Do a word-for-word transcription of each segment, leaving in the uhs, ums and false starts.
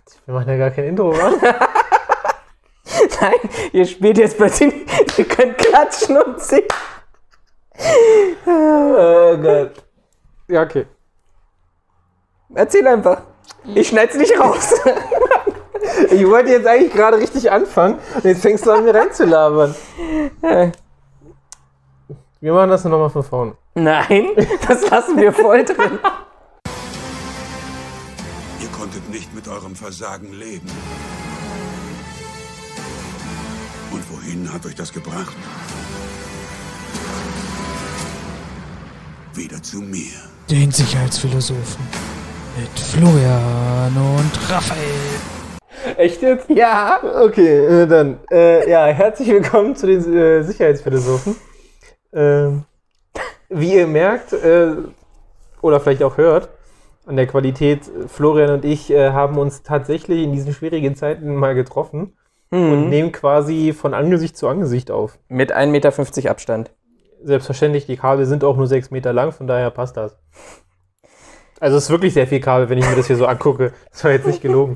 Wir machen ja gar kein Intro, oder? Nein, ihr spielt jetzt plötzlich, ihr könnt klatschen und singen. Oh Gott. Ja, okay. Erzähl einfach. Ich schneid's nicht raus. Ich wollte jetzt eigentlich gerade richtig anfangen und jetzt fängst du an, mir reinzulabern. Wir machen das nochmal von vorne. Nein, das lassen wir voll drin. Ihr konntet nicht mit eurem Versagen leben. Und wohin hat euch das gebracht? Wieder zu mir. Den Sicherheitsphilosophen mit Florian und Raphael. Echt jetzt? Ja. Okay, äh, dann. Äh, ja, herzlich willkommen zu den äh, Sicherheitsphilosophen. Ähm, wie ihr merkt, äh, oder vielleicht auch hört, an der Qualität, Florian und ich äh, haben uns tatsächlich in diesen schwierigen Zeiten mal getroffen mhm. und nehmen quasi von Angesicht zu Angesicht auf. Mit ein Meter fünfzig Abstand. Selbstverständlich, die Kabel sind auch nur sechs Meter lang, von daher passt das. Also es ist wirklich sehr viel Kabel, wenn ich mir das hier so angucke. Das war jetzt nicht gelogen.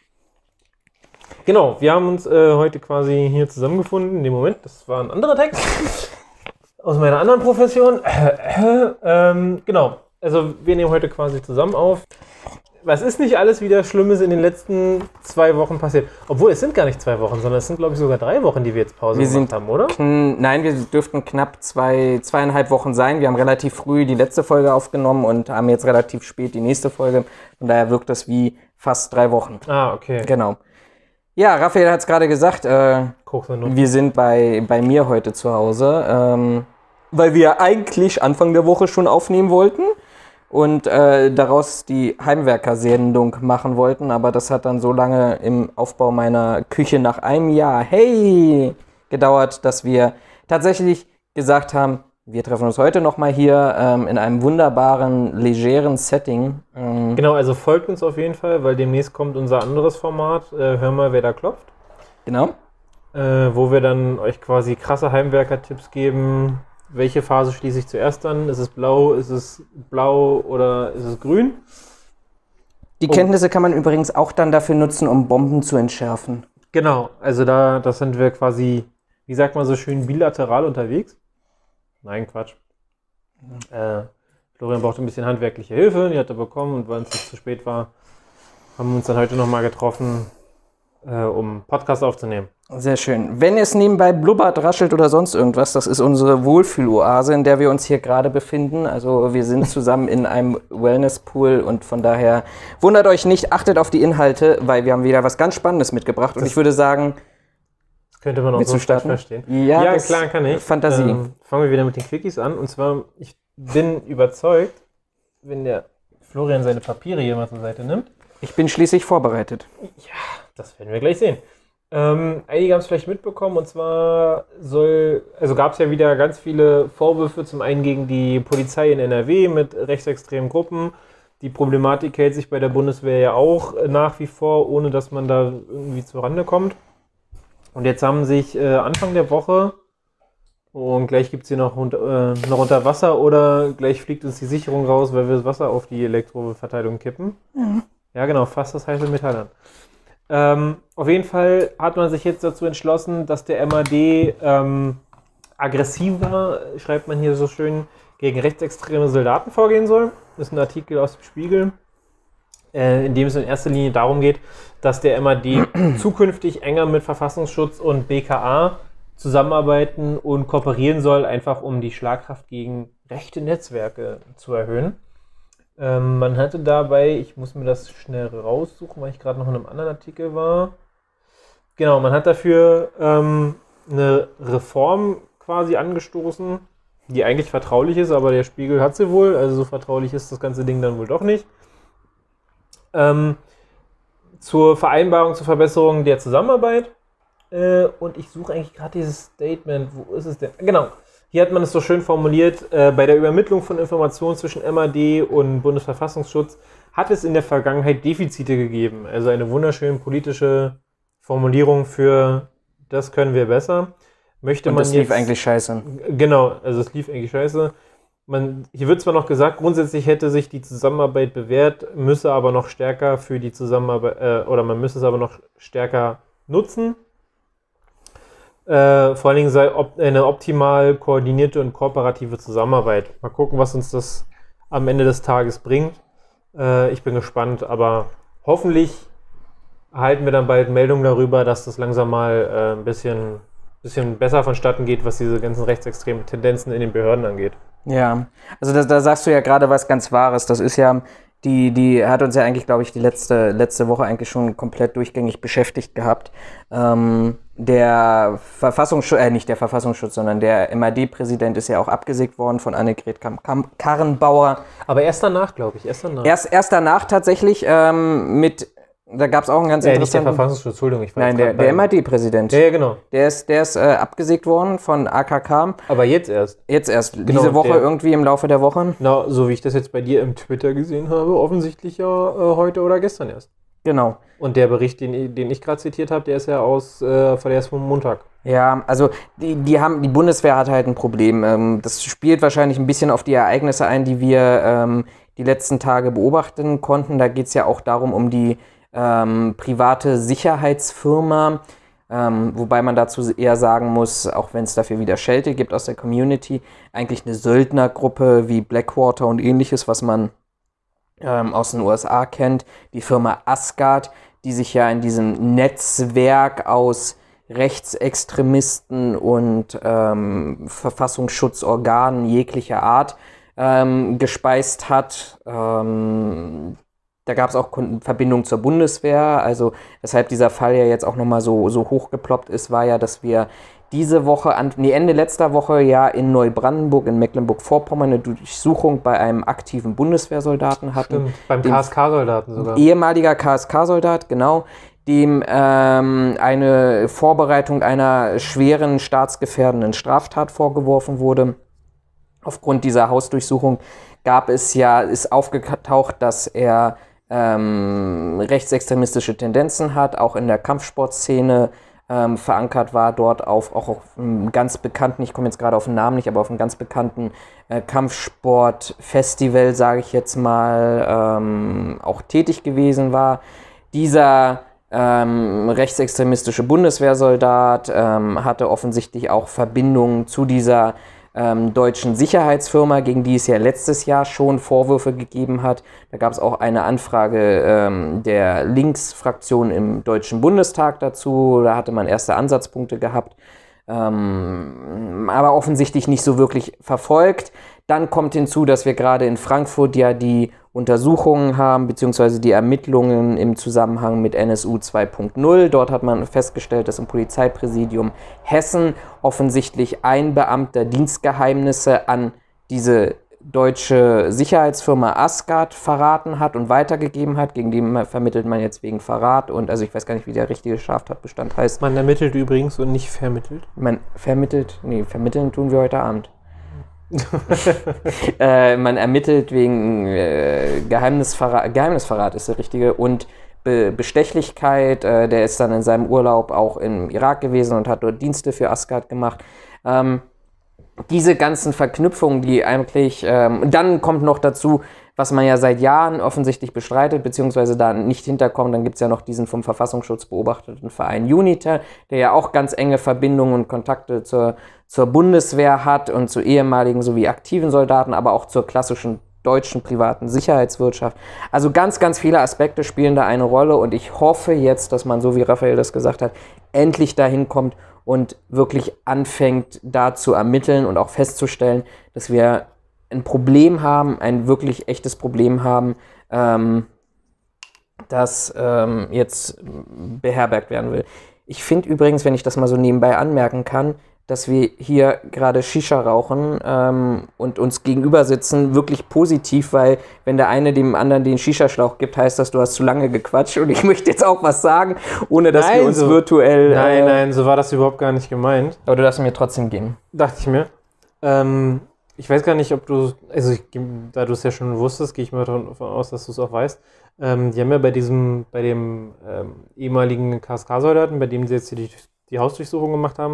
Genau, wir haben uns äh, heute quasi hier zusammengefunden. In dem Moment, das war ein anderer Text aus meiner anderen Profession. ähm, genau, also wir nehmen heute quasi zusammen auf. Was ist nicht alles wieder Schlimmes in den letzten zwei Wochen passiert? Obwohl, es sind gar nicht zwei Wochen, sondern es sind, glaube ich, sogar drei Wochen, die wir jetzt Pause wir gemacht haben, oder? Kn- nein, wir dürften knapp zwei, zweieinhalb Wochen sein. Wir haben relativ früh die letzte Folge aufgenommen und haben jetzt relativ spät die nächste Folge. Von daher wirkt das wie fast drei Wochen. Ah, okay. Genau. Ja, Raphael hat es gerade gesagt, äh, wir sind bei, bei mir heute zu Hause, ähm, weil wir eigentlich Anfang der Woche schon aufnehmen wollten und äh, daraus die Heimwerker-Sendung machen wollten, aber das hat dann so lange im Aufbau meiner Küche nach einem Jahr, hey, gedauert, dass wir tatsächlich gesagt haben, wir treffen uns heute nochmal hier ähm, in einem wunderbaren, legeren Setting. Ähm, Genau, also folgt uns auf jeden Fall, weil demnächst kommt unser anderes Format, äh, Hör mal, wer da klopft. Genau. Äh, wo wir dann euch quasi krasse Heimwerker-Tipps geben. Welche Phase schließe ich zuerst an? Ist es blau, ist es blau oder ist es grün? Die Oh. Kenntnisse kann man übrigens auch dann dafür nutzen, um Bomben zu entschärfen. Genau, also da das sind wir quasi, wie sagt man so schön, bilateral unterwegs. Nein, Quatsch. Äh, Florian brauchte ein bisschen handwerkliche Hilfe, die hat er bekommen und weil es nicht zu spät war, haben wir uns dann heute nochmal getroffen, äh, um Podcast aufzunehmen. Sehr schön. Wenn es nebenbei blubbert, raschelt oder sonst irgendwas, das ist unsere Wohlfühloase, in der wir uns hier gerade befinden. Also wir sind zusammen in einem Wellnesspool und von daher wundert euch nicht, achtet auf die Inhalte, weil wir haben wieder was ganz Spannendes mitgebracht und Das ich würde sagen, könnte man auch willst so du starten? verstehen. Ja, Ja, das- klar, kann ich. Fantasie. Ähm, fangen wir wieder mit den Quickies an. Und zwar, ich bin überzeugt, wenn der Florian seine Papiere hier mal zur Seite nimmt. Ich bin schließlich vorbereitet. Ja, das werden wir gleich sehen. Ähm, einige haben es vielleicht mitbekommen. Und zwar soll, also gab es ja wieder ganz viele Vorwürfe. Zum einen gegen die Polizei in N R W mit rechtsextremen Gruppen. Die Problematik hält sich bei der Bundeswehr ja auch nach wie vor, ohne dass man da irgendwie zur Rande kommt. Und jetzt haben sich äh, Anfang der Woche, und gleich gibt es hier noch, unter, äh, noch unter Wasser oder gleich fliegt uns die Sicherung raus, weil wir das Wasser auf die Elektroverteilung kippen. Mhm. Ja genau, fast das heiße Metall an. Ähm, auf jeden Fall hat man sich jetzt dazu entschlossen, dass der M A D ähm, aggressiver, schreibt man hier so schön, gegen rechtsextreme Soldaten vorgehen soll. Das ist ein Artikel aus dem Spiegel, äh, in dem es in erster Linie darum geht, dass der M A D zukünftig enger mit Verfassungsschutz und B K A zusammenarbeiten und kooperieren soll, einfach um die Schlagkraft gegen rechte Netzwerke zu erhöhen. Ähm, man hatte dabei, ich muss mir das schnell raussuchen, weil ich gerade noch in einem anderen Artikel war. Genau, man hat dafür ähm, eine Reform quasi angestoßen, die eigentlich vertraulich ist, aber der Spiegel hat sie wohl, also so vertraulich ist das ganze Ding dann wohl doch nicht. Ähm, zur Vereinbarung zur Verbesserung der Zusammenarbeit. Äh, und ich suche eigentlich gerade dieses Statement. Wo ist es denn? Genau. Hier hat man es so schön formuliert. Äh, bei der Übermittlung von Informationen zwischen M A D und Bundesverfassungsschutz hat es in der Vergangenheit Defizite gegeben. Also eine wunderschöne politische Formulierung für das können wir besser. Möchte und man das lief jetzt, eigentlich scheiße. Genau, also es lief eigentlich scheiße. man, hier wird zwar noch gesagt, grundsätzlich hätte sich die Zusammenarbeit bewährt, müsse aber noch stärker für die Zusammenarbeit, äh, oder man müsse es aber noch stärker nutzen. Äh, vor allen Dingen sei op- eine optimal koordinierte und kooperative Zusammenarbeit. Mal gucken, was uns das am Ende des Tages bringt. Äh, ich bin gespannt, aber hoffentlich erhalten wir dann bald Meldungen darüber, dass das langsam mal äh, ein bisschen, bisschen besser vonstatten geht, was diese ganzen rechtsextremen Tendenzen in den Behörden angeht. Ja, also das, da sagst du ja gerade was ganz Wahres. Das ist ja, die, die hat uns ja eigentlich, glaube ich, die letzte, letzte Woche eigentlich schon komplett durchgängig beschäftigt gehabt. Ähm, der Verfassungsschutz, äh, nicht der Verfassungsschutz, sondern der M A D-Präsident ist ja auch abgesägt worden von Annegret Kramp-Karrenbauer. Aber erst danach, glaube ich, erst danach. Erst, erst danach tatsächlich ähm, mit... Da gab es auch einen ganz äh, interessanten... Nicht der Verfassungsschutz, Entschuldigung. Ich war Nein, der, der M A D-Präsident. Ja, ja, genau. Der ist, der ist äh, abgesägt worden von A K K. Aber jetzt erst. Jetzt erst. Genau, diese Woche der, irgendwie im Laufe der Woche. Na, so wie ich das jetzt bei dir im Twitter gesehen habe, offensichtlich ja äh, heute oder gestern erst. Genau. Und der Bericht, den, den ich gerade zitiert habe, der ist ja aus, äh, von erst vom Montag. Ja, also die, die haben, die Bundeswehr hat halt ein Problem. Ähm, das spielt wahrscheinlich ein bisschen auf die Ereignisse ein, die wir ähm, die letzten Tage beobachten konnten. Da geht es ja auch darum, um die Ähm, private Sicherheitsfirma, ähm, wobei man dazu eher sagen muss, auch wenn es dafür wieder Schelte gibt aus der Community, eigentlich eine Söldnergruppe wie Blackwater und ähnliches, was man ähm, aus den U S A kennt, die Firma Asgard, die sich ja in diesem Netzwerk aus Rechtsextremisten und ähm, Verfassungsschutzorganen jeglicher Art ähm, gespeist hat. Ähm, Da gab es auch Verbindungen zur Bundeswehr, also weshalb dieser Fall ja jetzt auch nochmal so, so hochgeploppt ist, war ja, dass wir diese Woche, an, nee, Ende letzter Woche ja in Neubrandenburg, in Mecklenburg-Vorpommern, eine Durchsuchung bei einem aktiven Bundeswehrsoldaten hatten. Stimmt, beim K S K-Soldaten sogar. Ehemaliger K S K-Soldat, genau, dem ähm, eine Vorbereitung einer schweren staatsgefährdenden Straftat vorgeworfen wurde. Aufgrund dieser Hausdurchsuchung gab es ja, ist aufgetaucht, dass er Ähm, rechtsextremistische Tendenzen hat, auch in der Kampfsportszene ähm, verankert war, dort auf, auch auf einem ganz bekannten, ich komme jetzt gerade auf den Namen nicht, aber auf einem ganz bekannten äh, Kampfsportfestival, sage ich jetzt mal, ähm, auch tätig gewesen war. Dieser ähm, rechtsextremistische Bundeswehrsoldat ähm, hatte offensichtlich auch Verbindungen zu dieser Ähm, deutschen Sicherheitsfirma, gegen die es ja letztes Jahr schon Vorwürfe gegeben hat. Da gab es auch eine Anfrage ähm, der Linksfraktion im Deutschen Bundestag dazu. Da hatte man erste Ansatzpunkte gehabt, ähm, aber offensichtlich nicht so wirklich verfolgt. Dann kommt hinzu, dass wir gerade in Frankfurt ja die Untersuchungen haben, beziehungsweise die Ermittlungen im Zusammenhang mit N S U zwei Punkt null. Dort hat man festgestellt, dass im Polizeipräsidium Hessen offensichtlich ein Beamter Dienstgeheimnisse an diese deutsche Sicherheitsfirma Asgard verraten hat und weitergegeben hat. Gegen den vermittelt man jetzt wegen Verrat und, also ich weiß gar nicht, wie der richtige Straftatbestand heißt. Man ermittelt übrigens und nicht vermittelt. Man vermittelt, nee, vermitteln tun wir heute Abend. äh, man ermittelt wegen äh, Geheimnisverrat, Geheimnisverrat ist der richtige, und Be- Bestechlichkeit. Äh, der ist dann in seinem Urlaub auch im Irak gewesen und hat dort Dienste für Asgard gemacht. Ähm, diese ganzen Verknüpfungen, die eigentlich, ähm, dann kommt noch dazu, was man ja seit Jahren offensichtlich bestreitet, beziehungsweise da nicht hinterkommt, dann gibt es ja noch diesen vom Verfassungsschutz beobachteten Verein UNITA, der ja auch ganz enge Verbindungen und Kontakte zur, zur Bundeswehr hat und zu ehemaligen sowie aktiven Soldaten, aber auch zur klassischen deutschen privaten Sicherheitswirtschaft. Also ganz, ganz viele Aspekte spielen da eine Rolle und ich hoffe jetzt, dass man, so wie Raphael das gesagt hat, endlich dahin kommt und wirklich anfängt, da zu ermitteln und auch festzustellen, dass wir ein Problem haben, ein wirklich echtes Problem haben, ähm, das ähm, jetzt beherbergt werden will. Ich finde übrigens, wenn ich das mal so nebenbei anmerken kann, dass wir hier gerade Shisha rauchen ähm, und uns gegenüber sitzen, wirklich positiv, weil wenn der eine dem anderen den Shisha-Schlauch gibt, heißt das, du hast zu lange gequatscht und ich möchte jetzt auch was sagen, ohne dass nein, wir uns so, virtuell... Nein, äh, nein, so war das überhaupt gar nicht gemeint. Aber du darfst mir trotzdem geben. Dachte ich mir. Ähm, ich weiß gar nicht, ob du, also ich, da du es ja schon wusstest, gehe ich mal davon aus, dass du es auch weißt. Ähm, die haben ja bei diesem, bei dem ähm, ehemaligen K S K-Soldaten, bei dem sie jetzt die, die Hausdurchsuchung gemacht haben,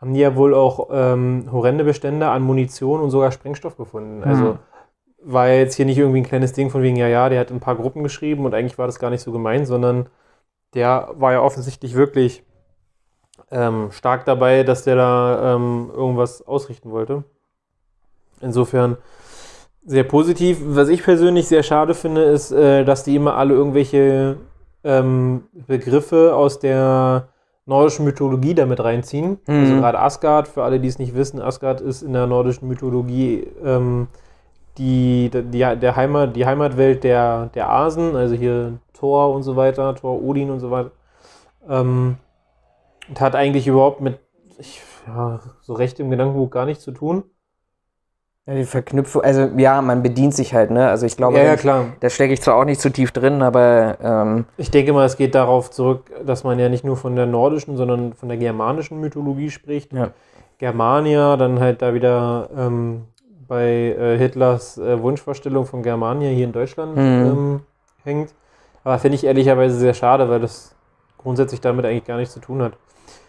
haben die ja wohl auch ähm, horrende Bestände an Munition und sogar Sprengstoff gefunden. Also Mhm. war jetzt hier nicht irgendwie ein kleines Ding von wegen, ja, ja, der hat ein paar Gruppen geschrieben und eigentlich war das gar nicht so gemeint, sondern der war ja offensichtlich wirklich ähm, stark dabei, dass der da ähm, irgendwas ausrichten wollte. Insofern sehr positiv. Was ich persönlich sehr schade finde, ist, äh, dass die immer alle irgendwelche ähm, Begriffe aus der nordischen Mythologie damit reinziehen. Mhm. Also gerade Asgard, für alle, die es nicht wissen, Asgard ist in der nordischen Mythologie ähm, die, die, der Heimat, die Heimatwelt der, der Asen, also hier Thor und so weiter, Thor, Odin und so weiter. Ähm, und hat eigentlich überhaupt mit ich, ja, so recht im Gedankenbuch gar nichts zu tun. Ja, die Verknüpfung, also ja, man bedient sich halt, ne? Also ich glaube, Ja, ja, ich, klar. da stecke ich zwar auch nicht zu tief drin, aber ähm, Ich denke mal, es geht darauf zurück, dass man ja nicht nur von der nordischen, sondern von der germanischen Mythologie spricht. Ja. Germania, dann halt da wieder ähm, bei äh, Hitlers äh, Wunschvorstellung von Germania hier in Deutschland Mhm. ähm, hängt. Aber finde ich ehrlicherweise sehr schade, weil das grundsätzlich damit eigentlich gar nichts zu tun hat.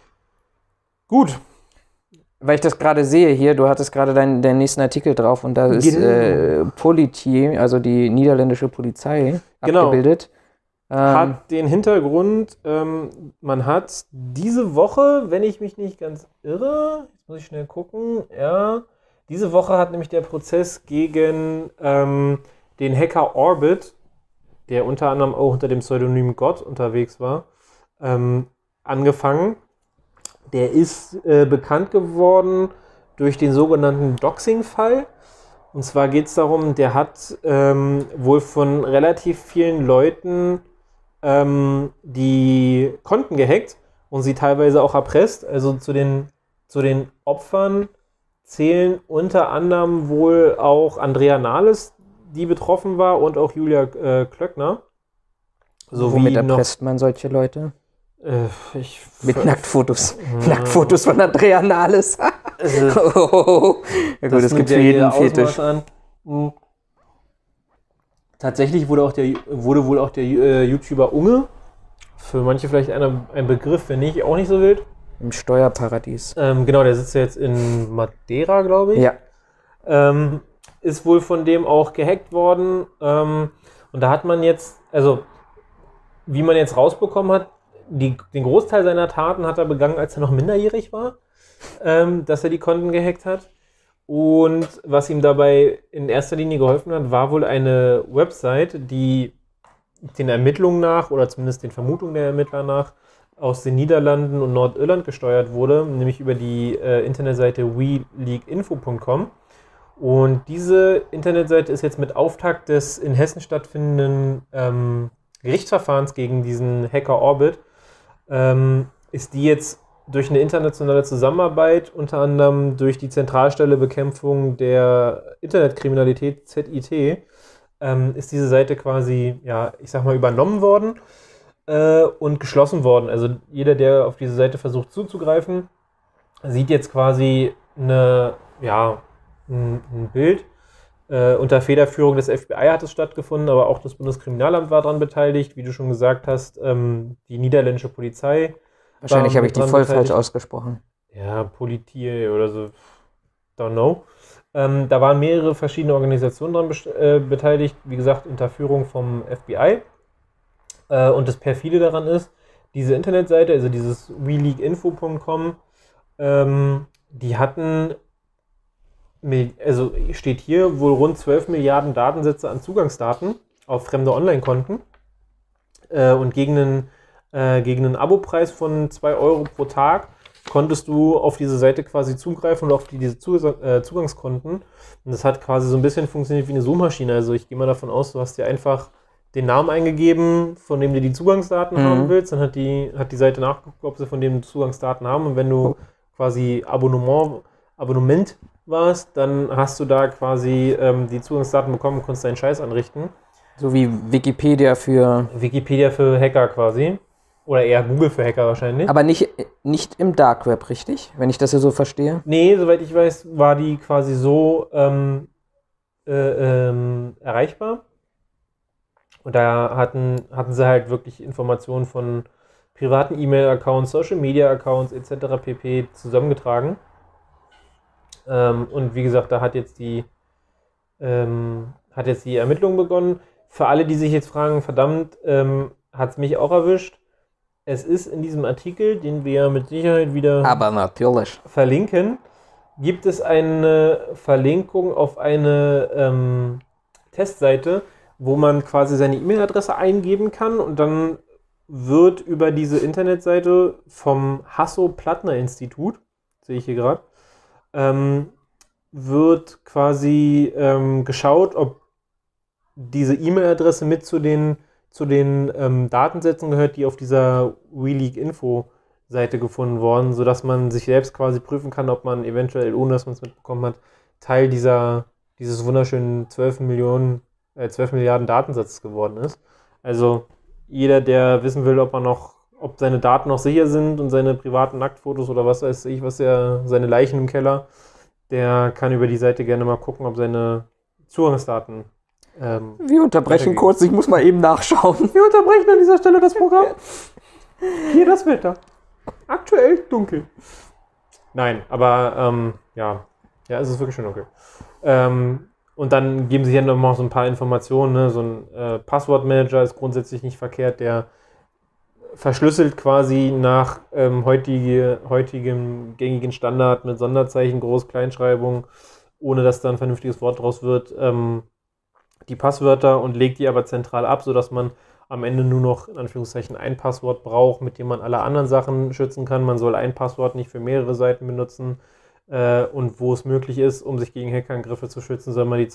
Gut. weil ich das gerade sehe hier, du hattest gerade deinen, deinen nächsten Artikel drauf und da ist Genau. äh, Politie, also die niederländische Polizei, Genau. abgebildet. Ähm, Hat den Hintergrund, ähm, man hat diese Woche, wenn ich mich nicht ganz irre, jetzt muss ich schnell gucken, ja, diese Woche hat nämlich der Prozess gegen ähm, den Hacker Orbit, der unter anderem auch unter dem Pseudonym Gott unterwegs war, ähm, angefangen. Der ist äh, bekannt geworden durch den sogenannten Doxing-Fall. Und zwar geht es darum, der hat ähm, wohl von relativ vielen Leuten ähm, die Konten gehackt und sie teilweise auch erpresst. Also zu den, zu den Opfern zählen unter anderem wohl auch Andrea Nahles, die betroffen war, und auch Julia äh, Klöckner. So womit wie noch, erpresst man solche Leute? äh, ich, Mit Nacktfotos. Ja. Nacktfotos von Andrea Nahles. Also, Oh, ja gut, es gibt für jeden einen Fetisch. An. Mhm. Tatsächlich wurde, auch der, wurde wohl auch der äh, YouTuber Unge, für manche vielleicht einer, ein Begriff, wenn nicht, auch nicht so wild. Im Steuerparadies. Ähm, genau, der sitzt ja jetzt in Madeira, glaube ich. Ja. Ähm, ist wohl von dem auch gehackt worden. Ähm, und da hat man jetzt, also wie man jetzt rausbekommen hat, die, den Großteil seiner Taten hat er begangen, als er noch minderjährig war, ähm, dass er die Konten gehackt hat. Und was ihm dabei in erster Linie geholfen hat, war wohl eine Website, die den Ermittlungen nach, oder zumindest den Vermutungen der Ermittler nach, aus den Niederlanden und Nordirland gesteuert wurde, nämlich über die äh, Internetseite we leak info punkt com. Und diese Internetseite ist jetzt mit Auftakt des in Hessen stattfindenden ähm, Gerichtsverfahrens gegen diesen Hacker Orbit, ähm, ist die jetzt durch eine internationale Zusammenarbeit, unter anderem durch die Zentralstelle Bekämpfung der Internetkriminalität, Z I T, ähm, ist diese Seite quasi, ja, ich sag mal, übernommen worden äh, und geschlossen worden. Also jeder, der auf diese Seite versucht zuzugreifen, sieht jetzt quasi eine, ja, ein, ein Bild. Äh, unter Federführung des F B I hat es stattgefunden, aber auch das Bundeskriminalamt war daran beteiligt, wie du schon gesagt hast, ähm, die niederländische Polizei. Wahrscheinlich habe ich die dran voll beteiligt. falsch ausgesprochen. Ja, Politie oder so, don't know. Ähm, da waren mehrere verschiedene Organisationen dran äh, beteiligt, wie gesagt, unter Führung vom F B I. Äh, und das Perfide daran ist, diese Internetseite, also dieses we leak info punkt com, ähm, die hatten, also steht hier, wohl rund zwölf Milliarden Datensätze an Zugangsdaten auf fremde Online-Konten. Äh, und gegen einen, äh, gegen einen Abopreis von zwei Euro pro Tag konntest du auf diese Seite quasi zugreifen und auf die, diese Zugang, äh, Zugangskonten. Und das hat quasi so ein bisschen funktioniert wie eine Suchmaschine. Also ich gehe mal davon aus, du hast dir einfach den Namen eingegeben, von dem du die Zugangsdaten Mhm. haben willst. Dann hat die, hat die Seite nachgeguckt, ob sie von dem Zugangsdaten haben. Und wenn du quasi Abonnement, Abonnement warst, dann hast du da quasi ähm, die Zugangsdaten bekommen und konntest deinen Scheiß anrichten. So wie Wikipedia für... Wikipedia für Hacker quasi. Oder eher Google für Hacker wahrscheinlich. Aber nicht, nicht im Dark Web, richtig? Wenn ich das hier so verstehe. Nee, soweit ich weiß, war die quasi so ähm, äh, ähm, erreichbar. Und da hatten, hatten sie halt wirklich Informationen von privaten E-Mail-Accounts, Social-Media-Accounts et cetera pp. Zusammengetragen. Ähm, und wie gesagt, da hat jetzt die ähm, hat jetzt die Ermittlung begonnen. Für alle, die sich jetzt fragen, verdammt, ähm, hat es mich auch erwischt. Es ist in diesem Artikel, den wir mit Sicherheit wieder Aber natürlich. verlinken, gibt es eine Verlinkung auf eine ähm, Testseite, wo man quasi seine E-Mail-Adresse eingeben kann und dann wird über diese Internetseite vom Hasso-Plattner-Institut, sehe ich hier gerade, ähm, wird quasi ähm, geschaut, ob diese E-Mail-Adresse mit zu den, zu den ähm, Datensätzen gehört, die auf dieser WeLeak-Info-Seite gefunden wurden, sodass man sich selbst quasi prüfen kann, ob man eventuell, ohne dass man es mitbekommen hat, Teil dieser, dieses wunderschönen zwölf Millionen, äh, zwölf Milliarden Datensatzes geworden ist. Also jeder, der wissen will, ob man noch, ob seine Daten noch sicher sind und seine privaten Nacktfotos oder was weiß ich, was er, seine Leichen im Keller, der kann über die Seite gerne mal gucken, ob seine Zugangsdaten ähm, Wir unterbrechen kurz, ich muss mal eben nachschauen. Wir unterbrechen an dieser Stelle das Programm. Hier das Wetter. Aktuell dunkel. Nein, aber ähm, ja, ja, es ist wirklich schon dunkel. Ähm, und dann geben sie hier nochmal so ein paar Informationen. Ne? So ein äh, Passwortmanager ist grundsätzlich nicht verkehrt, der verschlüsselt quasi nach ähm, heutige, heutigem gängigen Standard mit Sonderzeichen, Groß-, Kleinschreibung, ohne dass da ein vernünftiges Wort draus wird, ähm, die Passwörter und legt die aber zentral ab, sodass man am Ende nur noch in Anführungszeichen ein Passwort braucht, mit dem man alle anderen Sachen schützen kann. Man soll ein Passwort nicht für mehrere Seiten benutzen äh, und wo es möglich ist, um sich gegen Hackerangriffe zu schützen, soll man die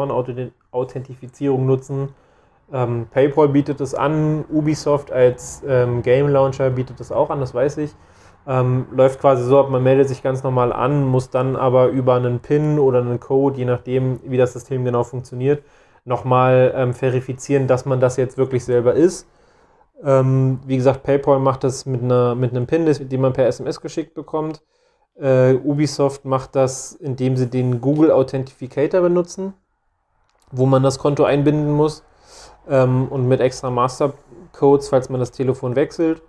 Zwei-Faktoren-Authentifizierung nutzen. Ähm, PayPal bietet es an, Ubisoft als ähm, Game Launcher bietet es auch an, das weiß ich. Ähm, läuft quasi so ab, man meldet sich ganz normal an, muss dann aber über einen PIN oder einen Code, je nachdem, wie das System genau funktioniert, nochmal ähm, verifizieren, dass man das jetzt wirklich selber ist. Ähm, wie gesagt, PayPal macht das mit, einer, mit einem PIN, den man per S M S geschickt bekommt. Äh, Ubisoft macht das, indem sie den Google Authentificator benutzen, wo man das Konto einbinden muss. Ähm, und mit extra Mastercodes, falls man das Telefon wechselt.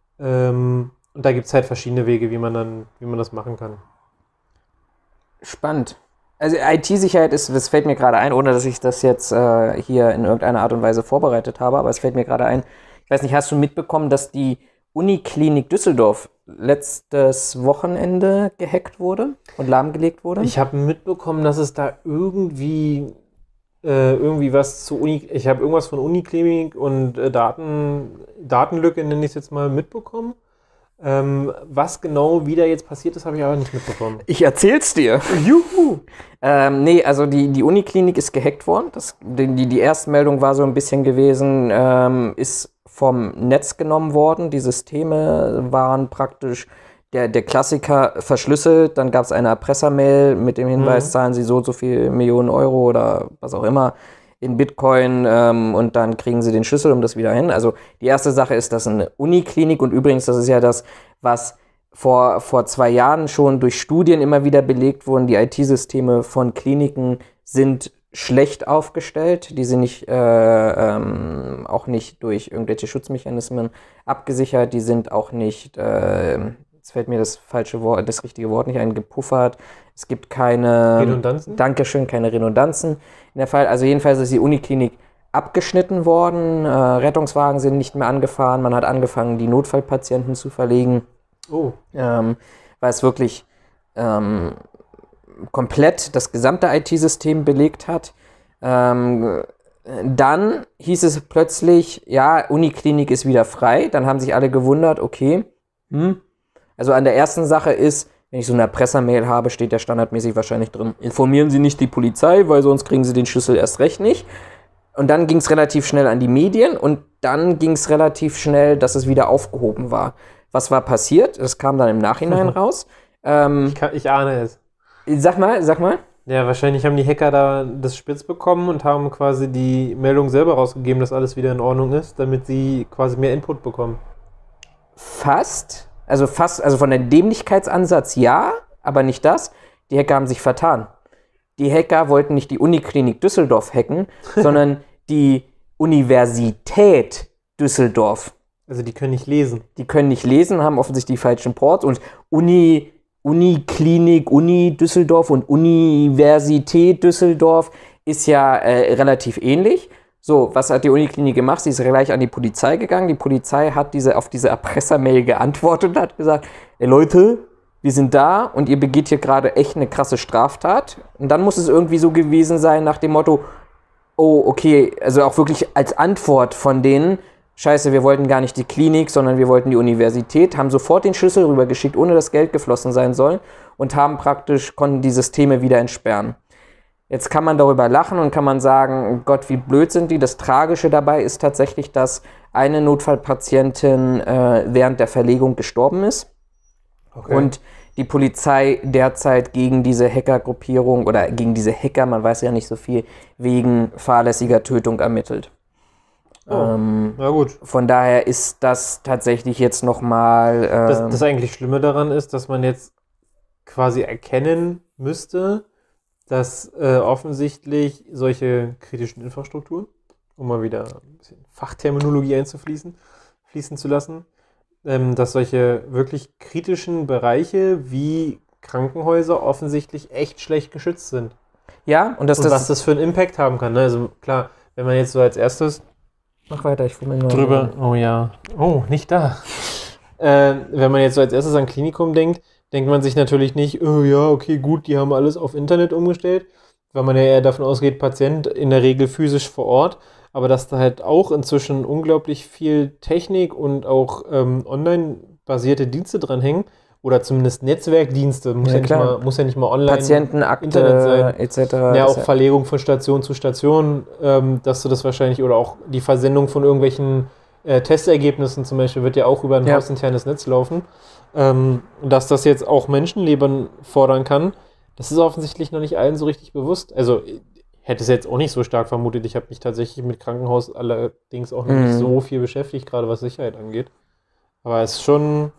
Ähm, und da gibt es halt verschiedene Wege, wie man dann, wie man das machen kann. Spannend. Also I T-Sicherheit ist, das fällt mir gerade ein, ohne dass ich das jetzt äh, hier in irgendeiner Art und Weise vorbereitet habe, aber es fällt mir gerade ein, ich weiß nicht, hast du mitbekommen, dass die Uniklinik Düsseldorf letztes Wochenende gehackt wurde und lahmgelegt wurde? Ich habe mitbekommen, dass es da irgendwie Äh, irgendwie was zu Uni, ich habe irgendwas von Uniklinik und äh, Daten, Datenlücke, nenne ich es jetzt mal, mitbekommen. Ähm, was genau wieder jetzt passiert ist, habe ich aber nicht mitbekommen. Ich erzähl's dir. Juhu! Ähm, nee, also die, die Uniklinik ist gehackt worden. Das, die, die Erstmeldung war so ein bisschen gewesen, ähm, ist vom Netz genommen worden. Die Systeme waren praktisch Der, der Klassiker verschlüsselt, dann gab es eine Erpressermail mit dem Hinweis, mhm. zahlen Sie so und so viel Millionen Euro oder was auch immer in Bitcoin ähm, und dann kriegen Sie den Schlüssel, um das wieder hin. Also die erste Sache ist, dass eine Uniklinik, und übrigens, das ist ja das, was vor, vor zwei Jahren schon durch Studien immer wieder belegt wurden, die I T-Systeme von Kliniken sind schlecht aufgestellt, die sind nicht, äh, ähm, auch nicht durch irgendwelche Schutzmechanismen abgesichert, die sind auch nicht äh, Jetzt fällt mir das falsche Wort, das richtige Wort nicht ein, gepuffert. Es gibt keine Redundanzen? Dankeschön, keine Redundanzen in der Fall. Also jedenfalls ist die Uniklinik abgeschnitten worden. Äh, Rettungswagen sind nicht mehr angefahren. Man hat angefangen, die Notfallpatienten zu verlegen. Oh. Ähm, weil es wirklich ähm, komplett das gesamte I T-System belegt hat. Ähm, dann hieß es plötzlich, ja, Uniklinik ist wieder frei. Dann haben sich alle gewundert, okay, hm, also an der ersten Sache ist, wenn ich so eine Erpressermail habe, steht ja standardmäßig wahrscheinlich drin, informieren Sie nicht die Polizei, weil sonst kriegen Sie den Schlüssel erst recht nicht. Und dann ging es relativ schnell an die Medien und dann ging es relativ schnell, dass es wieder aufgehoben war. Was war passiert? Das kam dann im Nachhinein raus. Ähm, ich, kann, ich ahne es. Sag mal, sag mal. Ja, wahrscheinlich haben die Hacker da das spitz bekommen und haben quasi die Meldung selber rausgegeben, dass alles wieder in Ordnung ist, damit sie quasi mehr Input bekommen. Fast. Also fast, also von der Dämlichkeitsansatz ja, aber nicht das. Die Hacker haben sich vertan. Die Hacker wollten nicht die Uniklinik Düsseldorf hacken, sondern die Universität Düsseldorf. Also die können nicht lesen. Die können nicht lesen, haben offensichtlich die falschen Ports und Uni, Uniklinik, Uni Düsseldorf und Universität Düsseldorf ist ja äh, relativ ähnlich. So, was hat die Uniklinik gemacht? Sie ist gleich an die Polizei gegangen. Die Polizei hat diese, auf diese Erpressermail geantwortet und hat gesagt, ey Leute, wir sind da und ihr begeht hier gerade echt eine krasse Straftat. Und dann muss es irgendwie so gewesen sein nach dem Motto, oh, okay, also auch wirklich als Antwort von denen, scheiße, wir wollten gar nicht die Klinik, sondern wir wollten die Universität, haben sofort den Schlüssel rübergeschickt, ohne dass Geld geflossen sein soll und haben praktisch, konnten die Systeme wieder entsperren. Jetzt kann man darüber lachen und kann man sagen, Gott, wie blöd sind die. Das Tragische dabei ist tatsächlich, dass eine Notfallpatientin äh, während der Verlegung gestorben ist. Okay. Und die Polizei derzeit gegen diese Hackergruppierung oder gegen diese Hacker, man weiß ja nicht so viel, wegen fahrlässiger Tötung ermittelt. Oh, ähm, na gut. Von daher ist das tatsächlich jetzt nochmal... Äh, das, das eigentlich Schlimme daran ist, dass man jetzt quasi erkennen müsste, dass äh, offensichtlich solche kritischen Infrastrukturen, um mal wieder ein bisschen Fachterminologie einzufließen, fließen zu lassen, ähm, dass solche wirklich kritischen Bereiche wie Krankenhäuser offensichtlich echt schlecht geschützt sind. Ja, und, dass und das was das für einen Impact haben kann. Ne? Also klar, wenn man jetzt so als erstes Mach weiter, ich fummel nur drüber... Oh ja. Oh, nicht da. äh, wenn man jetzt so als erstes an Klinikum denkt, denkt man sich natürlich nicht, oh ja, okay, gut, die haben alles auf Internet umgestellt, weil man ja eher davon ausgeht, Patient in der Regel physisch vor Ort, aber dass da halt auch inzwischen unglaublich viel Technik und auch ähm, online-basierte Dienste dranhängen oder zumindest Netzwerkdienste, muss ja, ja, nicht, mal, muss ja nicht mal online Patientenakte Internet sein. et cetera. Ja, auch Verlegung von Station zu Station, ähm, dass du das wahrscheinlich, oder auch die Versendung von irgendwelchen äh, Testergebnissen zum Beispiel, wird ja auch über ein ja. hausinternes Netz laufen. Ähm, dass das jetzt auch Menschenleben fordern kann, das ist offensichtlich noch nicht allen so richtig bewusst. Also ich hätte es jetzt auch nicht so stark vermutet. Ich habe mich tatsächlich mit Krankenhaus allerdings auch noch mhm. nicht so viel beschäftigt, gerade was Sicherheit angeht. Aber es ist schon,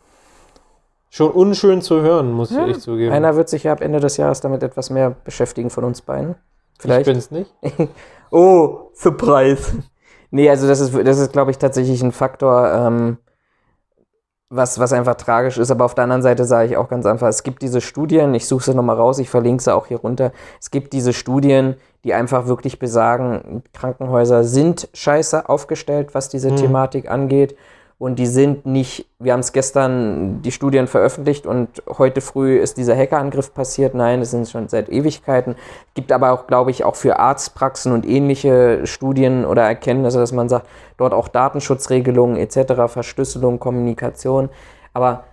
schon unschön zu hören, muss ja. ich echt zugeben. Einer wird sich ja ab Ende des Jahres damit etwas mehr beschäftigen von uns beiden. Vielleicht. Ich bin's nicht. Oh, Surprise. Nee, also das ist, das ist glaube ich, tatsächlich ein Faktor, ähm, Was, was einfach tragisch ist, aber auf der anderen Seite sage ich auch ganz einfach, es gibt diese Studien, ich suche sie nochmal raus, ich verlinke sie auch hier runter, es gibt diese Studien, die einfach wirklich besagen, Krankenhäuser sind scheiße aufgestellt, was diese hm. Thematik angeht und die sind nicht, wir haben es gestern die Studien veröffentlicht und heute früh ist dieser Hackerangriff passiert, nein, das sind schon seit Ewigkeiten, gibt aber auch, glaube ich, auch für Arztpraxen und ähnliche Studien oder Erkenntnisse, dass man sagt, dort auch Datenschutzregelungen et cetera, Verschlüsselung, Kommunikation, aber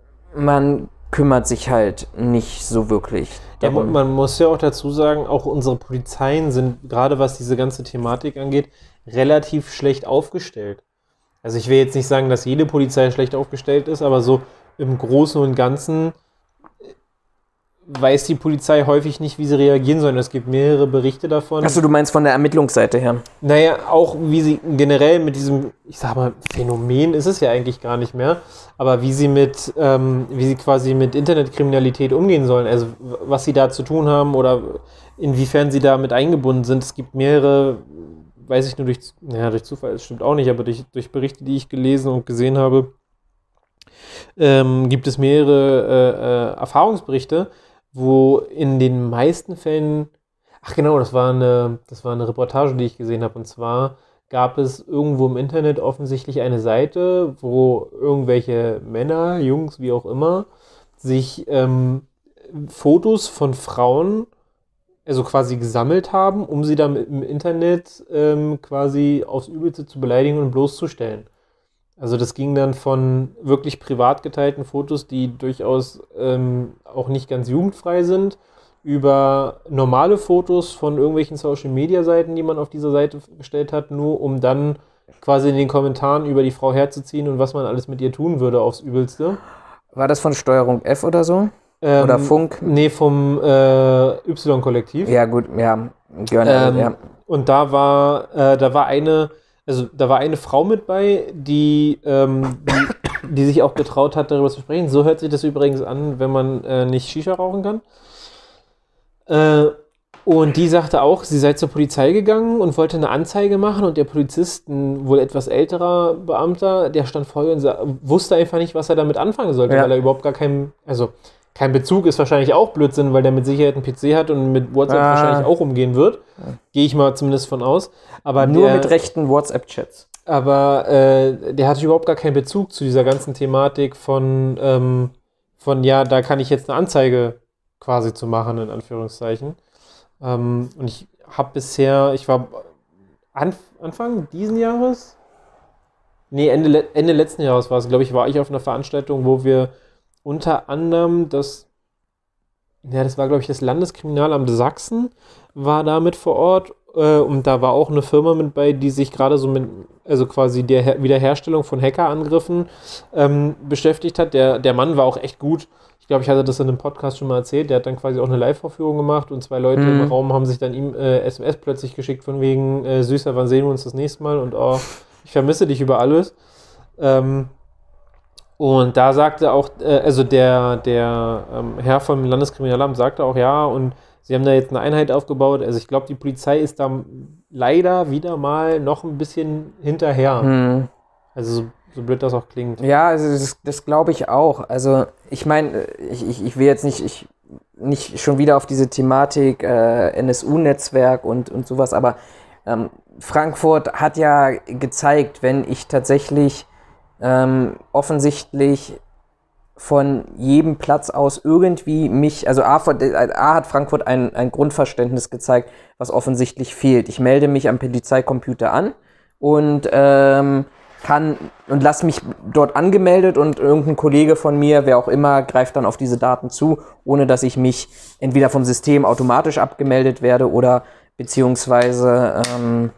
man kümmert sich halt nicht so wirklich darum. Ja, man muss ja auch dazu sagen, auch unsere Polizeien sind, gerade was diese ganze Thematik angeht, relativ schlecht aufgestellt. Also ich will jetzt nicht sagen, dass jede Polizei schlecht aufgestellt ist, aber so im Großen und Ganzen weiß die Polizei häufig nicht, wie sie reagieren sollen. Es gibt mehrere Berichte davon. Achso, du meinst von der Ermittlungsseite her? Naja, auch wie sie generell mit diesem, ich sag mal, Phänomen ist es ja eigentlich gar nicht mehr, aber wie sie mit, ähm, wie sie quasi mit Internetkriminalität umgehen sollen, also was sie da zu tun haben oder inwiefern sie damit eingebunden sind. Es gibt mehrere, weiß ich nur durch, naja, durch Zufall, das stimmt auch nicht, aber durch, durch Berichte, die ich gelesen und gesehen habe, ähm, gibt es mehrere äh, äh, Erfahrungsberichte, wo in den meisten Fällen, ach genau, das war eine, das war eine Reportage, die ich gesehen habe, und zwar gab es irgendwo im Internet offensichtlich eine Seite, wo irgendwelche Männer, Jungs, wie auch immer, sich ähm, Fotos von Frauen, also quasi gesammelt haben, um sie dann im Internet ähm, quasi aufs Übelste zu beleidigen und bloßzustellen. Also das ging dann von wirklich privat geteilten Fotos, die durchaus ähm, auch nicht ganz jugendfrei sind, über normale Fotos von irgendwelchen Social-Media-Seiten, die man auf dieser Seite gestellt hat, nur um dann quasi in den Kommentaren über die Frau herzuziehen und was man alles mit ihr tun würde aufs Übelste. War das von Steuerung F oder so? Ähm, oder Funk? Nee, vom äh, Y-Kollektiv. Ja gut, ja. Ähm, ja. Und da war, äh, da war eine... Also da war eine Frau mit bei, die, ähm, die, die sich auch getraut hat, darüber zu sprechen. So hört sich das übrigens an, wenn man äh, nicht Shisha rauchen kann. Äh, Und die sagte auch, sie sei zur Polizei gegangen und wollte eine Anzeige machen und der Polizist, ein wohl etwas älterer Beamter, der stand vor ihr und sa- wusste einfach nicht, was er damit anfangen sollte, Ja. weil er überhaupt gar keinen, also kein Bezug ist wahrscheinlich auch Blödsinn, weil der mit Sicherheit einen P C hat und mit WhatsApp Ah. wahrscheinlich auch umgehen wird. Gehe ich mal zumindest von aus. Aber Nur der, mit rechten WhatsApp-Chats. Aber äh, der hatte überhaupt gar keinen Bezug zu dieser ganzen Thematik von, ähm, von ja, da kann ich jetzt eine Anzeige quasi zu machen, in Anführungszeichen. Ähm, und ich habe bisher, ich war Anf Anfang diesen Jahres? Nee, Ende, le- Ende letzten Jahres war es, glaube ich, war ich auf einer Veranstaltung, wo wir unter anderem das, ja, das war, glaube ich, das Landeskriminalamt Sachsen, war da mit vor Ort. Äh, und da war auch eine Firma mit bei, die sich gerade so mit, also quasi der Her Wiederherstellung von Hackerangriffen ähm, beschäftigt hat. Der, der Mann war auch echt gut. Ich glaube, ich hatte das in einem Podcast schon mal erzählt. Der hat dann quasi auch eine Live-Vorführung gemacht und zwei Leute Mhm. im Raum haben sich dann ihm äh, S M S plötzlich geschickt von wegen, äh, Süßer, wann sehen wir uns das nächste Mal? Und oh, ich vermisse dich über alles. Ähm, und da sagte auch, äh, also der, der ähm, Herr vom Landeskriminalamt sagte auch, ja, und sie haben da jetzt eine Einheit aufgebaut. Also ich glaube, die Polizei ist da leider wieder mal noch ein bisschen hinterher. Hm. Also so, so blöd das auch klingt. Ja, also das, das glaube ich auch. Also ich meine, ich, ich, ich will jetzt nicht, ich, nicht schon wieder auf diese Thematik äh, N S U-Netzwerk und, und sowas, aber ähm, Frankfurt hat ja gezeigt, wenn ich tatsächlich ähm, offensichtlich von jedem Platz aus irgendwie mich, also A, von- A hat Frankfurt ein, ein Grundverständnis gezeigt, was offensichtlich fehlt. Ich melde mich am Polizeicomputer an und ähm, kann und lass mich dort angemeldet und irgendein Kollege von mir, wer auch immer, greift dann auf diese Daten zu, ohne dass ich mich entweder vom System automatisch abgemeldet werde oder beziehungsweise ähm,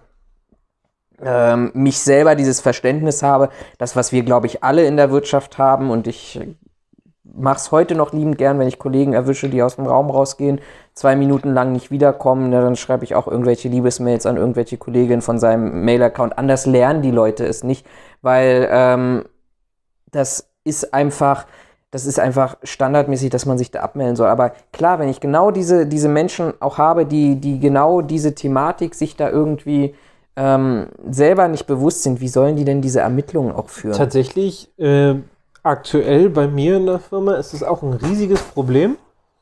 ähm, mich selber dieses Verständnis habe, das, was wir, glaube ich, alle in der Wirtschaft haben, und ich mache es heute noch liebend gern, wenn ich Kollegen erwische, die aus dem Raum rausgehen, zwei Minuten lang nicht wiederkommen, ja, dann schreibe ich auch irgendwelche Liebesmails an irgendwelche Kolleginnen von seinem Mail-Account. Anders lernen die Leute es nicht, weil ähm, das ist einfach, das ist einfach standardmäßig, dass man sich da abmelden soll. Aber klar, wenn ich genau diese, diese Menschen auch habe, die, die genau diese Thematik sich da irgendwie ähm, selber nicht bewusst sind, wie sollen die denn diese Ermittlungen auch führen? Tatsächlich, äh, aktuell bei mir in der Firma ist es auch ein riesiges Problem,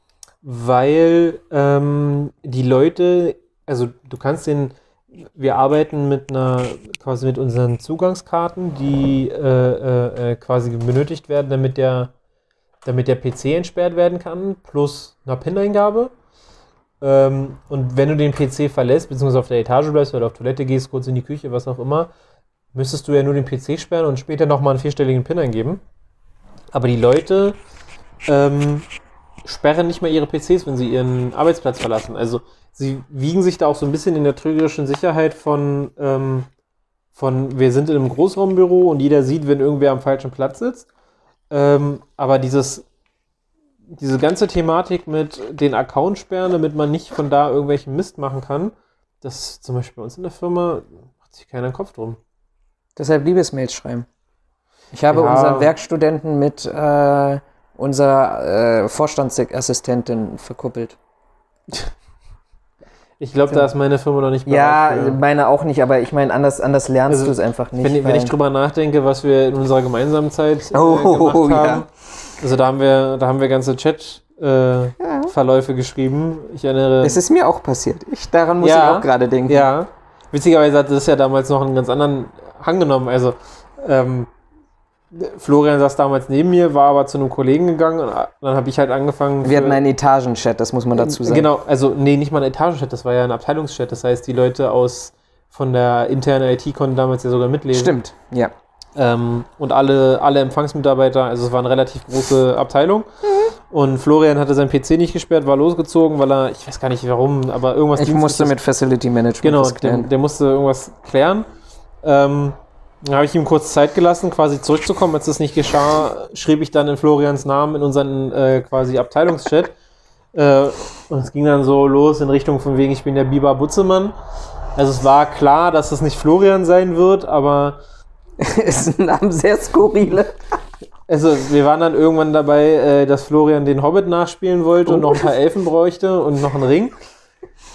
weil ähm, die Leute, also du kannst den, wir arbeiten mit einer, quasi mit unseren Zugangskarten, die äh, äh, quasi benötigt werden, damit der, damit der P C entsperrt werden kann, plus einer PIN-Eingabe. Ähm, und wenn du den P C verlässt, beziehungsweise auf der Etage bleibst oder auf Toilette gehst, kurz in die Küche, was auch immer, müsstest du ja nur den P C sperren und später nochmal einen vierstelligen PIN eingeben. Aber die Leute ähm, sperren nicht mehr ihre P Cs, wenn sie ihren Arbeitsplatz verlassen. Also sie wiegen sich da auch so ein bisschen in der trügerischen Sicherheit von, ähm, von wir sind in einem Großraumbüro und jeder sieht, wenn irgendwer am falschen Platz sitzt. Ähm, aber dieses, diese ganze Thematik mit den Account sperren, damit man nicht von da irgendwelchen Mist machen kann, das zum Beispiel bei uns in der Firma macht sich keiner den Kopf drum. Deshalb Liebesmails schreiben. Ich habe Ja. unseren Werkstudenten mit äh, unserer äh, Vorstandsassistentin verkuppelt. Ich glaube, da ist meine Firma noch nicht bereit Ja, für. meine auch nicht, aber ich meine, anders, anders lernst Also, du es einfach nicht. Wenn, wenn weil- ich drüber nachdenke, was wir in unserer gemeinsamen Zeit äh, Oh, gemacht ja. haben, also da haben wir, da haben wir ganze Chat-Verläufe äh, geschrieben. Ich erinnere. Es ist mir auch passiert. Ich, daran muss Ja. ich auch gerade denken. Ja, witzigerweise hat das ja damals noch einen ganz anderen Hang genommen. Also, ähm, Florian saß damals neben mir, war aber zu einem Kollegen gegangen und dann habe ich halt angefangen. Wir für- hatten einen Etagenchat, das muss man dazu sagen. Genau, also nee, nicht mal ein Etagenchat, das war ja ein Abteilungschat. Das heißt, die Leute aus von der internen I T konnten damals ja sogar mitlesen. Stimmt, ja. Ähm, und alle, alle Empfangsmitarbeiter, also es war eine relativ große Abteilung. Und Florian hatte seinen P C nicht gesperrt, war losgezogen, weil er, ich weiß gar nicht warum, aber irgendwas Ich musste Dienstliches- mit Facility Management Genau, das der, klären. der musste irgendwas klären. Ähm, dann habe ich ihm kurz Zeit gelassen, quasi zurückzukommen. Als das nicht geschah, schrieb ich dann in Florians Namen in unseren äh, quasi Abteilungschat. Äh, und es ging dann so los in Richtung von wegen, ich bin der Biber Butzemann. Also es war klar, dass es nicht Florian sein wird, aber ist ein Name sehr skurrile. also wir waren dann irgendwann dabei, äh, dass Florian den Hobbit nachspielen wollte und noch ein paar Elfen bräuchte und noch einen Ring.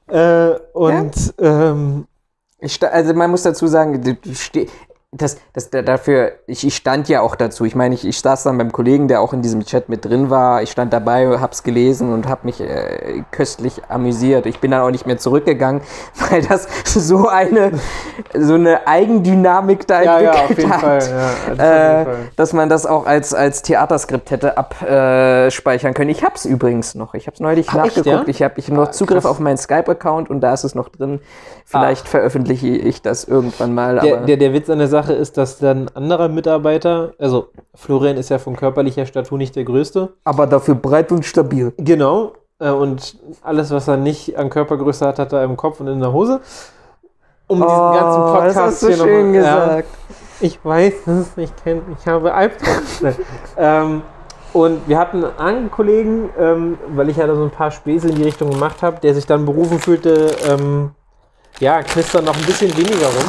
Äh, und ja. ähm, ich sta- also man muss dazu sagen, du, du steh- das, das, dafür, ich, ich stand ja auch dazu. Ich meine, ich, ich saß dann beim Kollegen, der auch in diesem Chat mit drin war. Ich stand dabei, hab's gelesen und hab mich äh, köstlich amüsiert. Ich bin dann auch nicht mehr zurückgegangen, weil das so eine, so eine Eigendynamik da ja, entwickelt ja, auf jeden hat, Fall, ja, auf jeden äh, Fall. dass man das auch als, als Theaterskript hätte abspeichern können. Ich hab's übrigens noch. Ich hab's neulich Ach, nachgeguckt. echt, ja? Ich habe ich hab noch Ah, Zugriff krass. auf meinen Skype-Account und da ist es noch drin. Vielleicht ah. veröffentliche ich das irgendwann mal. Der, aber der, der Witz an der Sache ist, dass dann anderer Mitarbeiter, also Florian ist ja von körperlicher Statur nicht der Größte. Aber dafür breit und stabil. Genau. Äh, und alles, was er nicht an Körpergröße hat, hat er im Kopf und in der Hose. Um oh, diesen ganzen Podcast das hast du hier schön noch mal, gesagt. Ja, ich weiß, dass es nicht kennt. Ich habe Albträume. ähm, und wir hatten einen Kollegen, ähm, weil ich ja da so ein paar Späße in die Richtung gemacht habe, der sich dann berufen fühlte, ähm, ja, knistern noch ein bisschen weniger rum.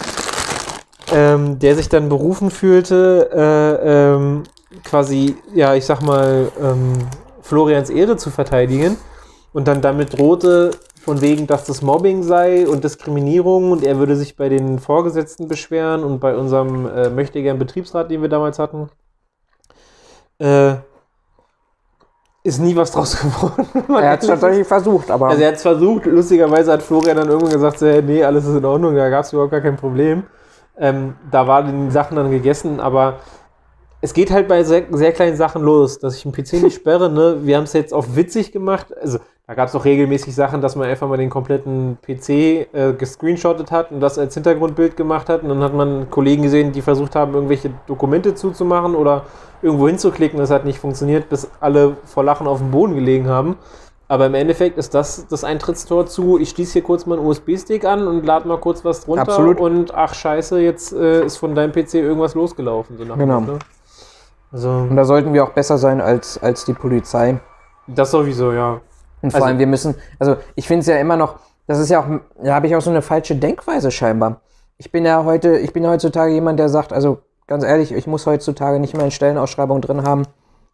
Ähm, der sich dann berufen fühlte, äh, ähm, quasi, ja, ich sag mal, ähm, Florians Ehre zu verteidigen und dann damit drohte, von wegen, dass das Mobbing sei und Diskriminierung und er würde sich bei den Vorgesetzten beschweren und bei unserem äh, möchtegern Betriebsrat, den wir damals hatten, äh, ist nie was draus geworden. Er hat es tatsächlich versucht, aber... Also er hat es versucht, lustigerweise hat Florian dann irgendwann gesagt, so, hey, nee, alles ist in Ordnung, da gab es überhaupt gar kein Problem. Ähm, da waren die Sachen dann gegessen, aber es geht halt bei sehr, sehr kleinen Sachen los, dass ich einen P C nicht sperre, ne? Wir haben es jetzt auf witzig gemacht, also da gab es auch regelmäßig Sachen, dass man einfach mal den kompletten P C äh, gescreenshottet hat und das als Hintergrundbild gemacht hat und dann hat man Kollegen gesehen, die versucht haben, irgendwelche Dokumente zuzumachen oder irgendwo hinzuklicken, das hat nicht funktioniert, bis alle vor Lachen auf dem Boden gelegen haben. Aber im Endeffekt ist das das Eintrittstor zu, ich schließe hier kurz meinen U S B-Stick an und lade mal kurz was drunter. Absolut. Und ach scheiße, jetzt äh, ist von deinem P C irgendwas losgelaufen. So nach genau. Motto. Also, und da sollten wir auch besser sein als, als die Polizei. Das sowieso, ja. Und vor also, allem, wir müssen, also ich finde es ja immer noch, das ist ja auch, da habe ich auch so eine falsche Denkweise scheinbar. Ich bin ja heute, ich bin ja heutzutage jemand, der sagt, also ganz ehrlich, ich muss heutzutage nicht mehr in Stellenausschreibungen drin haben,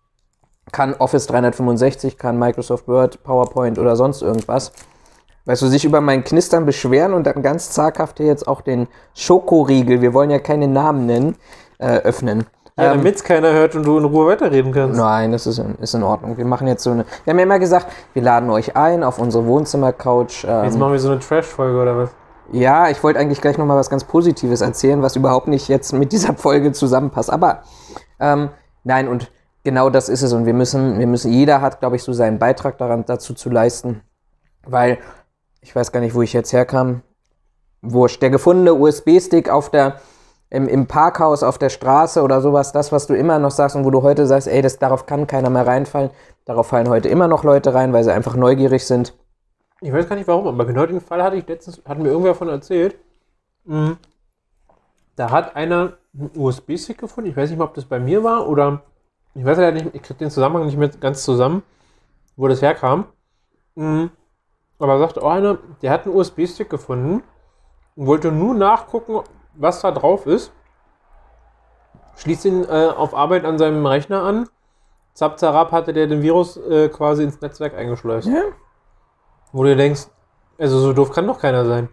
kann Office dreihundertfünfundsechzig, kann Microsoft Word, PowerPoint oder sonst irgendwas. Weißt du, sich über mein Knistern beschweren und dann ganz zaghaft hier jetzt auch den Schokoriegel, wir wollen ja keine Namen nennen, äh, öffnen. Ja, ähm, damit es keiner hört und du in Ruhe weiterreden kannst. Nein, das ist in, ist in Ordnung. Wir machen jetzt so eine, wir haben ja immer gesagt, wir laden euch ein auf unsere Wohnzimmercouch. Ähm, jetzt machen wir so eine Trash-Folge oder was? Ja, ich wollte eigentlich gleich nochmal was ganz Positives erzählen, was überhaupt nicht jetzt mit dieser Folge zusammenpasst. Aber ähm, nein, und genau das ist es. Und wir müssen, wir müssen, jeder hat, glaube ich, so seinen Beitrag daran dazu zu leisten. Weil, ich weiß gar nicht, wo ich jetzt herkam. Wurscht, der gefundene U S B-Stick auf der, im, im Parkhaus auf der Straße oder sowas, das, was du immer noch sagst und wo du heute sagst, ey, das, darauf kann keiner mehr reinfallen. Darauf fallen heute immer noch Leute rein, weil sie einfach neugierig sind. Ich weiß gar nicht warum, aber genau den Fall hatte ich letztens, hat mir irgendwer davon erzählt. Mhm. Da hat einer einen U S B-Stick gefunden. Ich weiß nicht mal, ob das bei mir war oder ich weiß ja nicht, ich krieg den Zusammenhang nicht mehr ganz zusammen, wo das herkam. Mhm. Aber sagt auch einer, der hat einen U S B-Stick gefunden und wollte nur nachgucken, was da drauf ist. Schließt ihn äh, auf Arbeit an seinem Rechner an. Zap, zarab hatte der den Virus äh, quasi ins Netzwerk eingeschleust. Ja. Wo du denkst, also so doof kann doch keiner sein.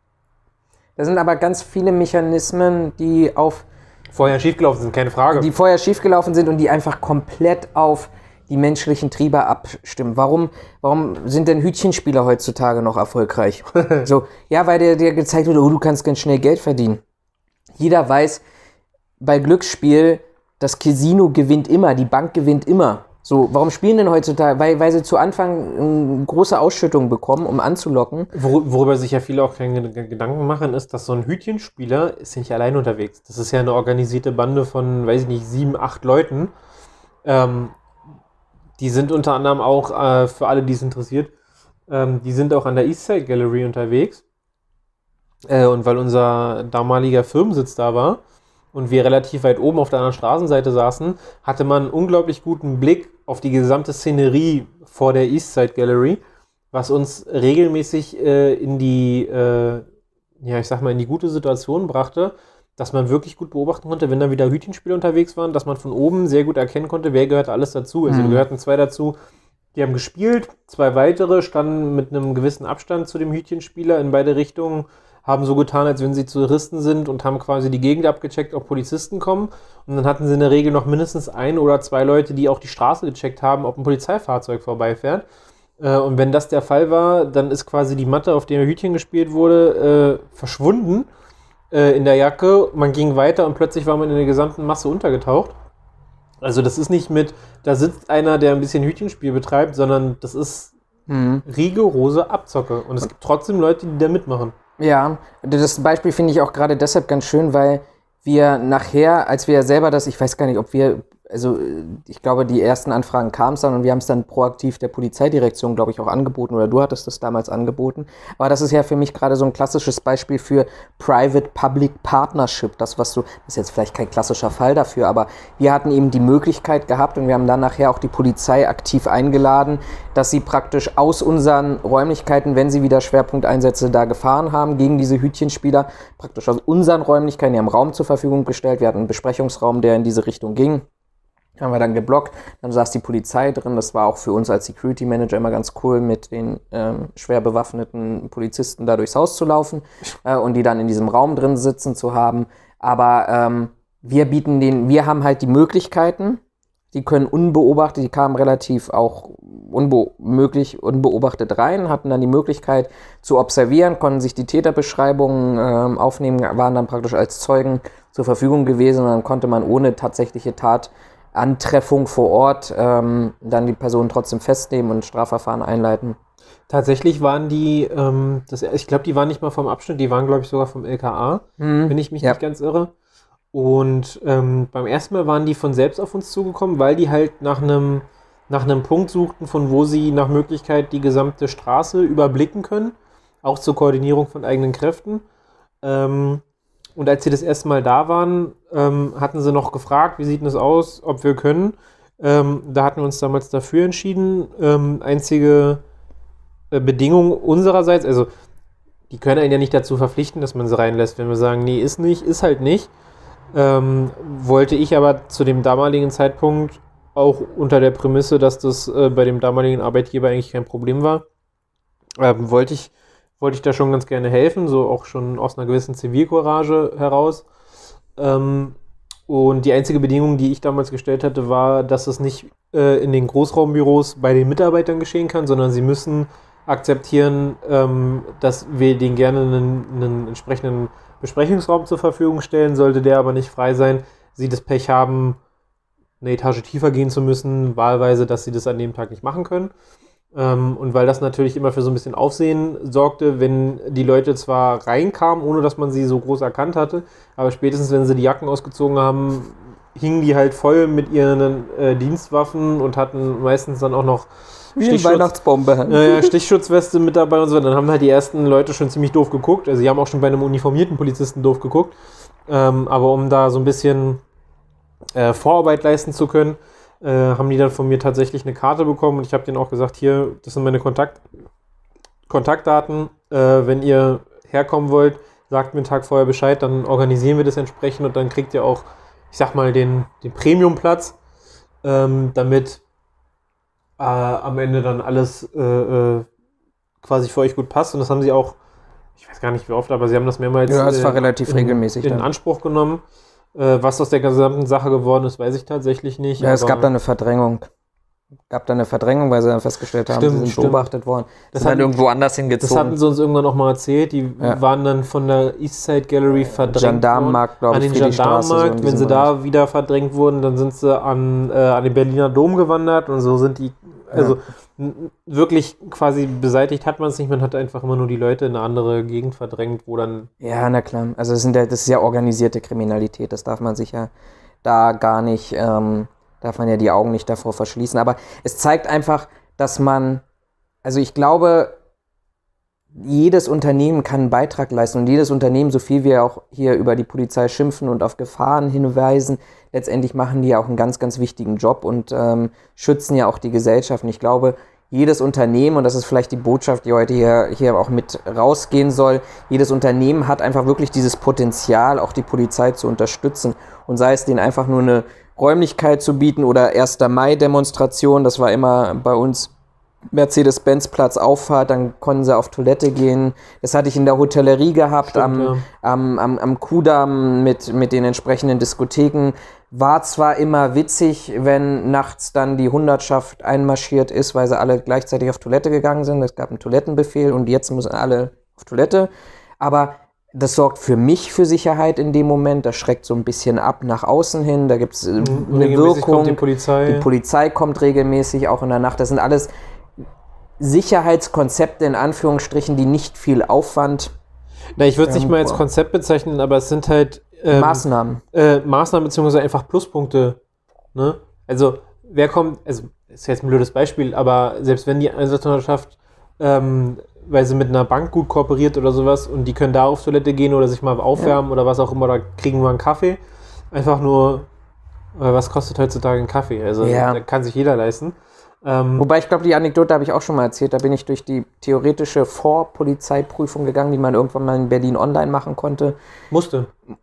Da sind aber ganz viele Mechanismen, die auf Vorher schiefgelaufen sind, keine Frage. Die vorher schiefgelaufen sind und die einfach komplett auf die menschlichen Triebe abstimmen. Warum, warum sind denn Hütchenspieler heutzutage noch erfolgreich? So, ja, weil der dir gezeigt wurde, oh, du kannst ganz schnell Geld verdienen. Jeder weiß, bei Glücksspiel, das Casino gewinnt immer, die Bank gewinnt immer. So, warum spielen denn heutzutage? Weil, weil sie zu Anfang eine große Ausschüttung bekommen, um anzulocken. Wor- worüber sich ja viele auch keine Gedanken machen, ist, dass so ein Hütchenspieler ist nicht allein unterwegs. Das ist ja eine organisierte Bande von, weiß ich nicht, sieben, acht Leuten. Ähm, die sind unter anderem auch, äh, für alle, die es interessiert, ähm, die sind auch an der Eastside Gallery unterwegs. Äh, und weil unser damaliger Firmensitz da war und wir relativ weit oben auf der anderen Straßenseite saßen, hatte man einen unglaublich guten Blick auf die gesamte Szenerie vor der Eastside Gallery, was uns regelmäßig äh, in die, äh, ja, ich sag mal, in die gute Situation brachte, dass man wirklich gut beobachten konnte, wenn da wieder Hütchenspieler unterwegs waren, dass man von oben sehr gut erkennen konnte, wer gehört alles dazu. Also mhm. gehörten zwei dazu, Die haben gespielt, zwei weitere standen mit einem gewissen Abstand zu dem Hütchenspieler in beide Richtungen, haben so getan, als wenn sie Touristen sind und haben quasi die Gegend abgecheckt, ob Polizisten kommen. Und dann hatten sie in der Regel noch mindestens ein oder zwei Leute, die auch die Straße gecheckt haben, ob ein Polizeifahrzeug vorbeifährt. Äh, und wenn das der Fall war, dann ist quasi die Matte, auf der Hütchen gespielt wurde, äh, verschwunden äh, in der Jacke. Man ging weiter und plötzlich war man in der gesamten Masse untergetaucht. Also das ist nicht mit, da sitzt einer, der ein bisschen Hütchenspiel betreibt, sondern das ist mhm. rigorose Abzocke. Und es gibt trotzdem Leute, die da mitmachen. Ja, das Beispiel finde ich auch gerade deshalb ganz schön, weil wir nachher, als wir selber das, ich weiß gar nicht, ob wir, also ich glaube, die ersten Anfragen kamen es dann und wir haben es dann proaktiv der Polizeidirektion, glaube ich, auch angeboten oder du hattest das damals angeboten. Aber das ist ja für mich gerade so ein klassisches Beispiel für Private-Public Partnership. Das, was du, das ist jetzt vielleicht kein klassischer Fall dafür, aber wir hatten eben die Möglichkeit gehabt und wir haben dann nachher auch die Polizei aktiv eingeladen, dass sie praktisch aus unseren Räumlichkeiten, wenn sie wieder Schwerpunkteinsätze da gefahren haben, gegen diese Hütchenspieler, praktisch aus unseren Räumlichkeiten, die haben Raum zur Verfügung gestellt. Wir hatten einen Besprechungsraum, der in diese Richtung ging. Haben wir dann geblockt, dann saß die Polizei drin, das war auch für uns als Security Manager immer ganz cool, mit den ähm, schwer bewaffneten Polizisten da durchs Haus zu laufen äh, und die dann in diesem Raum drin sitzen zu haben, aber ähm, wir bieten den, wir haben halt die Möglichkeiten, die können unbeobachtet, die kamen relativ auch unbe- möglich, unbeobachtet rein, hatten dann die Möglichkeit zu observieren, konnten sich die Täterbeschreibungen ähm, aufnehmen, waren dann praktisch als Zeugen zur Verfügung gewesen und dann konnte man ohne tatsächliche Tat Antreffung vor Ort ähm, dann die Person trotzdem festnehmen und Strafverfahren einleiten. Tatsächlich waren die, ähm, das, ich glaube, die waren nicht mal vom Abschnitt, die waren, glaube ich, sogar vom L K A, mhm. wenn ich mich ja. nicht ganz irre. Und ähm, beim ersten Mal waren die von selbst auf uns zugekommen, weil die halt nach einem nach einem Punkt suchten, von wo sie nach Möglichkeit die gesamte Straße überblicken können, auch zur Koordinierung von eigenen Kräften. Ähm, Und als sie das erste Mal da waren, ähm, hatten sie noch gefragt, wie sieht denn das aus, ob wir können. Ähm, da hatten wir uns damals dafür entschieden. Ähm, einzige äh, Bedingung unsererseits, also die können einen ja nicht dazu verpflichten, dass man sie reinlässt. Wenn wir sagen, nee, ist nicht, ist halt nicht. Ähm, wollte ich aber zu dem damaligen Zeitpunkt auch unter der Prämisse, dass das äh, bei dem damaligen Arbeitgeber eigentlich kein Problem war, ähm, wollte ich wollte ich da schon ganz gerne helfen, so auch schon aus einer gewissen Zivilcourage heraus. Ähm, und die einzige Bedingung, die ich damals gestellt hatte, war, dass es nicht äh, in den Großraumbüros bei den Mitarbeitern geschehen kann, sondern sie müssen akzeptieren, ähm, dass wir denen gerne einen, einen entsprechenden Besprechungsraum zur Verfügung stellen, sollte der aber nicht frei sein, sie das Pech haben, eine Etage tiefer gehen zu müssen, wahlweise, dass sie das an dem Tag nicht machen können. Ähm, und weil das natürlich immer für so ein bisschen Aufsehen sorgte, wenn die Leute zwar reinkamen, ohne dass man sie so groß erkannt hatte, aber spätestens, wenn sie die Jacken ausgezogen haben, hingen die halt voll mit ihren äh, Dienstwaffen und hatten meistens dann auch noch Stichschutz, Weihnachtsbombe. Äh, Stichschutzweste mit dabei und so. Dann haben halt die ersten Leute schon ziemlich doof geguckt. Also sie haben auch schon bei einem uniformierten Polizisten doof geguckt. Ähm, aber um da so ein bisschen äh, Vorarbeit leisten zu können, Äh, haben die dann von mir tatsächlich eine Karte bekommen und ich habe denen auch gesagt, hier, das sind meine Kontakt Kontaktdaten, äh, wenn ihr herkommen wollt, sagt mir einen Tag vorher Bescheid, dann organisieren wir das entsprechend und dann kriegt ihr auch, ich sag mal, den, den Premiumplatz, ähm, damit äh, am Ende dann alles äh, äh, quasi für euch gut passt und das haben sie auch, ich weiß gar nicht wie oft, aber sie haben das mehrmals ja, das war äh, relativ in, regelmäßig in dann. Anspruch genommen. Was aus der gesamten Sache geworden ist, weiß ich tatsächlich nicht. Ja, es gab da eine Verdrängung. gab da eine Verdrängung, weil sie dann festgestellt haben, stimmt, sie sind stimmt. beobachtet worden. Das sind hatten, dann irgendwo anders hingezogen. Das hatten sie uns irgendwann noch mal erzählt. Die ja. waren dann von der Eastside Gallery verdrängt Gendarmenmarkt, glaube ich, an den Gendarmenmarkt. So wenn sie da wieder verdrängt wurden, dann sind sie an, äh, an den Berliner Dom gewandert und so sind die, also ja. n- wirklich quasi beseitigt hat man es nicht. Man hat einfach immer nur die Leute in eine andere Gegend verdrängt, wo dann... Ja, na klar. Also das, sind ja, das ist ja organisierte Kriminalität. Das darf man sich ja da gar nicht... Ähm, darf man ja die Augen nicht davor verschließen. Aber es zeigt einfach, dass man, also ich glaube, jedes Unternehmen kann einen Beitrag leisten und jedes Unternehmen, so viel wir auch hier über die Polizei schimpfen und auf Gefahren hinweisen, letztendlich machen die ja auch einen ganz, ganz wichtigen Job und ähm, schützen ja auch die Gesellschaft. Und ich glaube, jedes Unternehmen, und das ist vielleicht die Botschaft, die heute hier, hier auch mit rausgehen soll, jedes Unternehmen hat einfach wirklich dieses Potenzial, auch die Polizei zu unterstützen. Und sei es denen einfach nur eine Räumlichkeit zu bieten oder erster Mai Demonstration, das war immer bei uns Mercedes-Benz-Platz auffahrt, dann konnten sie auf Toilette gehen. Das hatte ich in der Hotellerie gehabt, Stimmt, am, ja. am, am, am Kudamm mit, mit den entsprechenden Diskotheken. War zwar immer witzig, wenn nachts dann die Hundertschaft einmarschiert ist, weil sie alle gleichzeitig auf Toilette gegangen sind. Es gab einen Toilettenbefehl und jetzt müssen alle auf Toilette. Aber das sorgt für mich für Sicherheit in dem Moment. Das schreckt so ein bisschen ab nach außen hin. Da gibt es eine Wirkung. Kommt die Polizei. Die Polizei kommt regelmäßig, auch in der Nacht. Das sind alles Sicherheitskonzepte in Anführungsstrichen, die nicht viel Aufwand. Na, ich würde es nicht mal als Konzept bezeichnen, aber es sind halt ähm, Maßnahmen. Äh, Maßnahmen beziehungsweise einfach Pluspunkte. Ne? Also wer kommt, also ist jetzt ein blödes Beispiel, aber selbst wenn die Einsatzhundertschaft, ähm, weil sie mit einer Bank gut kooperiert oder sowas und die können da auf Toilette gehen oder sich mal aufwärmen ja. oder was auch immer, oder kriegen wir einen Kaffee. Einfach nur, äh, was kostet heutzutage ein Kaffee? Also ja. da kann sich jeder leisten. Ähm, Wobei ich glaube, die Anekdote habe ich auch schon mal erzählt. Da bin ich durch die theoretische Vorpolizeiprüfung gegangen, die man irgendwann mal in Berlin online machen konnte. Musste.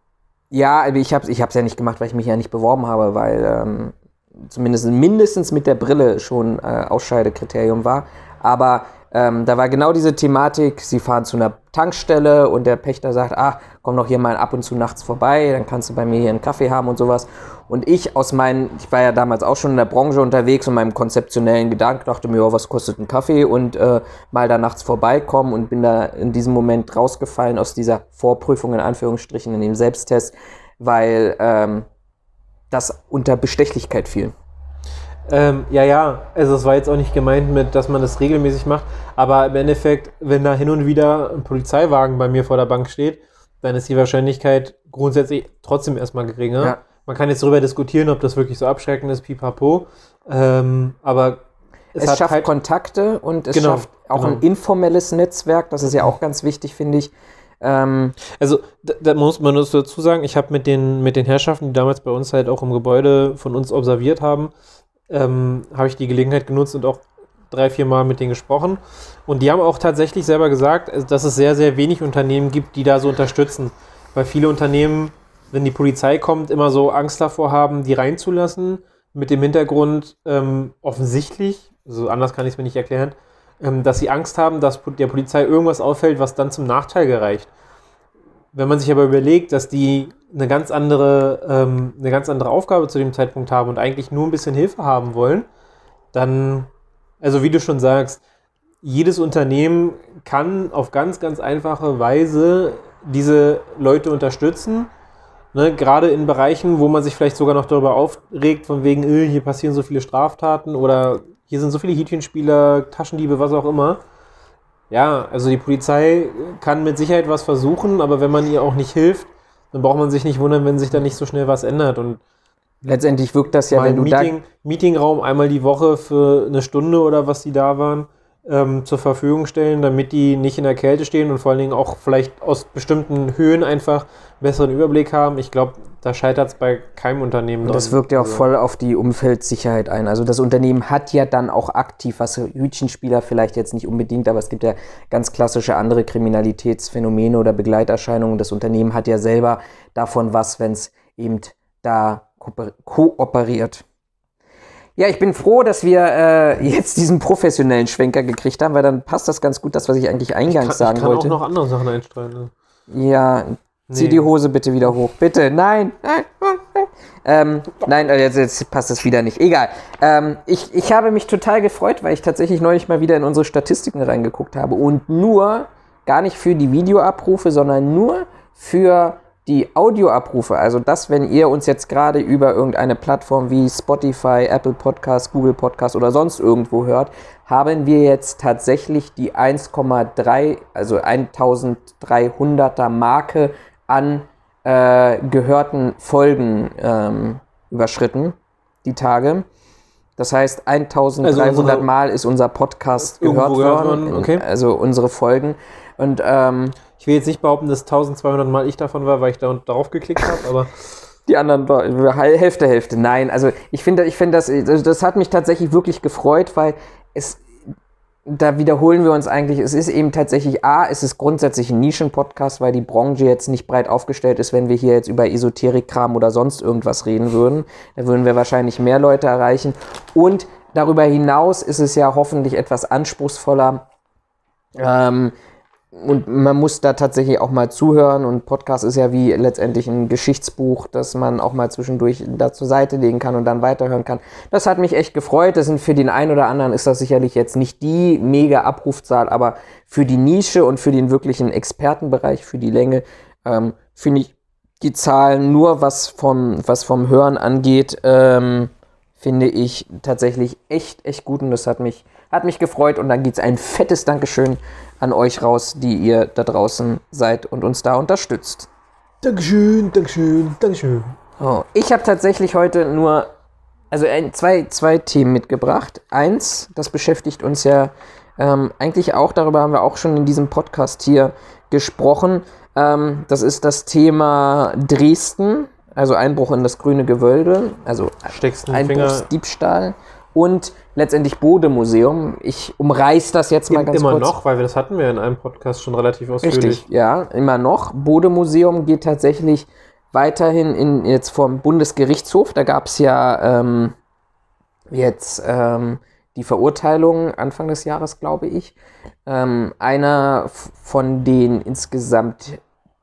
Ja, ich habe es ich hab's ja nicht gemacht, weil ich mich ja nicht beworben habe, weil ähm, zumindest mindestens mit der Brille schon äh, Ausscheidekriterium war. Aber ähm, da war genau diese Thematik, sie fahren zu einer Tankstelle und der Pächter sagt, ach, komm doch hier mal ab und zu nachts vorbei, dann kannst du bei mir hier einen Kaffee haben und sowas. Und ich aus meinen, ich war ja damals auch schon in der Branche unterwegs und meinem konzeptionellen Gedanken dachte mir, oh, was kostet ein Kaffee und äh, mal da nachts vorbeikommen und bin da in diesem Moment rausgefallen aus dieser Vorprüfung in Anführungsstrichen, in dem Selbsttest, weil ähm, das unter Bestechlichkeit fiel. Ähm, ja, ja, also es war jetzt auch nicht gemeint mit, dass man das regelmäßig macht, aber im Endeffekt, wenn da hin und wieder ein Polizeiwagen bei mir vor der Bank steht, dann ist die Wahrscheinlichkeit grundsätzlich trotzdem erstmal geringer. Ja. Man kann jetzt darüber diskutieren, ob das wirklich so abschreckend ist, pipapo, ähm, aber es, es hat schafft halt Kontakte und es genau, schafft auch genau. ein informelles Netzwerk, das ist ja auch ganz wichtig, finde ich. Ähm, also da, da muss man nur dazu sagen, ich habe mit den, mit den Herrschaften, die damals bei uns halt auch im Gebäude von uns observiert haben, ähm, habe ich die Gelegenheit genutzt und auch drei, vier Mal mit denen gesprochen. Und die haben auch tatsächlich selber gesagt, dass es sehr, sehr wenig Unternehmen gibt, die da so unterstützen. Weil viele Unternehmen, wenn die Polizei kommt, immer so Angst davor haben, die reinzulassen. Mit dem Hintergrund ähm, offensichtlich, also anders kann ich es mir nicht erklären, ähm, dass sie Angst haben, dass der Polizei irgendwas auffällt, was dann zum Nachteil gereicht. Wenn man sich aber überlegt, dass die eine ganz andere, ähm, eine ganz andere Aufgabe zu dem Zeitpunkt haben und eigentlich nur ein bisschen Hilfe haben wollen, dann, also wie du schon sagst, jedes Unternehmen kann auf ganz, ganz einfache Weise diese Leute unterstützen. Ne, gerade in Bereichen, wo man sich vielleicht sogar noch darüber aufregt, von wegen, äh, hier passieren so viele Straftaten oder hier sind so viele Hätchenspieler, Taschendiebe, was auch immer. Ja, also die Polizei kann mit Sicherheit was versuchen, aber wenn man ihr auch nicht hilft, dann braucht man sich nicht wundern, wenn sich da nicht so schnell was ändert. Und letztendlich wirkt das ja, wenn du Meeting, da... Meetingraum einmal die Woche für eine Stunde oder was die da waren, ähm, zur Verfügung stellen, damit die nicht in der Kälte stehen und vor allen Dingen auch vielleicht aus bestimmten Höhen einfach einen besseren Überblick haben. Ich glaube, da scheitert es bei keinem Unternehmen. Und das wirkt ja auch also voll auf die Umfeldsicherheit ein. Also das Unternehmen hat ja dann auch aktiv, was Hütchenspieler vielleicht jetzt nicht unbedingt, aber es gibt ja ganz klassische andere Kriminalitätsphänomene oder Begleiterscheinungen. Das Unternehmen hat ja selber davon was, wenn es eben da kooperiert. Ja, ich bin froh, dass wir äh, jetzt diesen professionellen Schwenker gekriegt haben, weil dann passt das ganz gut, das, was ich eigentlich eingangs ich kann, sagen ich kann wollte. Ich kann auch noch andere Sachen einstreuen. Ne? Ja, zieh nee. die Hose bitte wieder hoch. Bitte, nein, nein, nein. Ähm, nein, jetzt, jetzt passt das wieder nicht. Egal. Ähm, ich, ich habe mich total gefreut, weil ich tatsächlich neulich mal wieder in unsere Statistiken reingeguckt habe und nur, gar nicht für die Videoabrufe, sondern nur für die Audioabrufe, also das, wenn ihr uns jetzt gerade über irgendeine Plattform wie Spotify, Apple Podcast, Google Podcast oder sonst irgendwo hört, haben wir jetzt tatsächlich die eins Komma drei, also eintausenddreihunderter Marke an äh, gehörten Folgen ähm, überschritten, die Tage. Das heißt, eintausenddreihundert also unsere, Mal ist unser Podcast gehört worden, okay. Also unsere Folgen. Und ähm, ich will jetzt nicht behaupten, dass eintausendzweihundert Mal ich davon war, weil ich da darauf geklickt habe, aber die anderen Hälfte, Hälfte. Nein, also ich finde, ich finde das, das hat mich tatsächlich wirklich gefreut, weil es, da wiederholen wir uns eigentlich, es ist eben tatsächlich, A, es ist grundsätzlich ein Nischen-Podcast, weil die Branche jetzt nicht breit aufgestellt ist, wenn wir hier jetzt über Esoterik-Kram oder sonst irgendwas reden würden. Da würden wir wahrscheinlich mehr Leute erreichen. Und darüber hinaus ist es ja hoffentlich etwas anspruchsvoller. Ähm, und man muss da tatsächlich auch mal zuhören. Und Podcast ist ja wie letztendlich ein Geschichtsbuch, das man auch mal zwischendurch da zur Seite legen kann und dann weiterhören kann. Das hat mich echt gefreut. Das sind für den einen oder anderen ist das sicherlich jetzt nicht die mega Abrufzahl, aber für die Nische und für den wirklichen Expertenbereich, für die Länge, ähm, finde ich die Zahlen nur, was vom, was vom Hören angeht, ähm, finde ich tatsächlich echt, echt gut. Und das hat mich, hat mich gefreut. Und dann geht es ein fettes Dankeschön an euch raus, die ihr da draußen seid und uns da unterstützt. Dankeschön, Dankeschön, Dankeschön. Oh, ich habe tatsächlich heute nur also ein, zwei, zwei Themen mitgebracht. Eins, das beschäftigt uns ja ähm, eigentlich auch, darüber haben wir auch schon in diesem Podcast hier gesprochen. Ähm, das ist das Thema Dresden, also Einbruch in das grüne Gewölbe, also Einbruchsdiebstahl und letztendlich Bode-Museum. Ich umreiß das jetzt mal ganz immer kurz. Immer noch, weil wir das hatten wir in einem Podcast schon relativ ausführlich. Richtig, ja, immer noch. Bode-Museum geht tatsächlich weiterhin in, jetzt vom Bundesgerichtshof. Da gab es ja ähm, jetzt ähm, die Verurteilung Anfang des Jahres, glaube ich. Ähm, einer von den insgesamt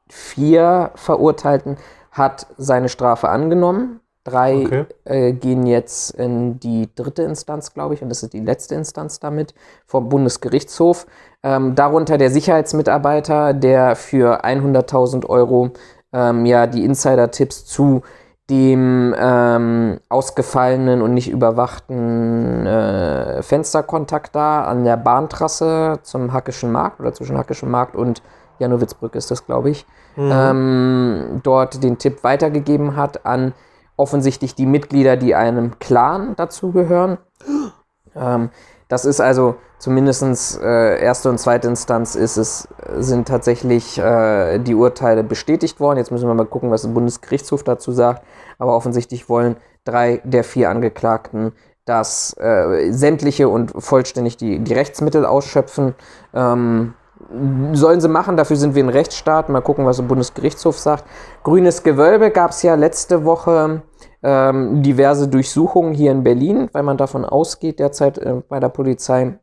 vier Verurteilten hat seine Strafe angenommen. Drei okay. äh, gehen jetzt in die dritte Instanz, glaube ich, und das ist die letzte Instanz damit, vom Bundesgerichtshof. Ähm, darunter der Sicherheitsmitarbeiter, der für hunderttausend Euro ähm, ja, die Insider-Tipps zu dem ähm, ausgefallenen und nicht überwachten äh, Fensterkontakt da an der Bahntrasse zum Hackischen Markt oder zwischen Hackischen Markt und Jannowitzbrücke ist das, glaube ich, mhm. ähm, dort den Tipp weitergegeben hat an offensichtlich die Mitglieder, die einem Clan dazugehören. Ähm, das ist also zumindest äh, erste und zweite Instanz ist es, sind tatsächlich äh, die Urteile bestätigt worden. Jetzt müssen wir mal gucken, was der Bundesgerichtshof dazu sagt. Aber offensichtlich wollen drei der vier Angeklagten dass äh, sämtliche und vollständig die, die Rechtsmittel ausschöpfen. Ähm, sollen sie machen, dafür sind wir ein Rechtsstaat. Mal gucken, was der Bundesgerichtshof sagt. Grünes Gewölbe gab es ja letzte Woche ähm, diverse Durchsuchungen hier in Berlin, weil man davon ausgeht derzeit äh, bei der Polizei,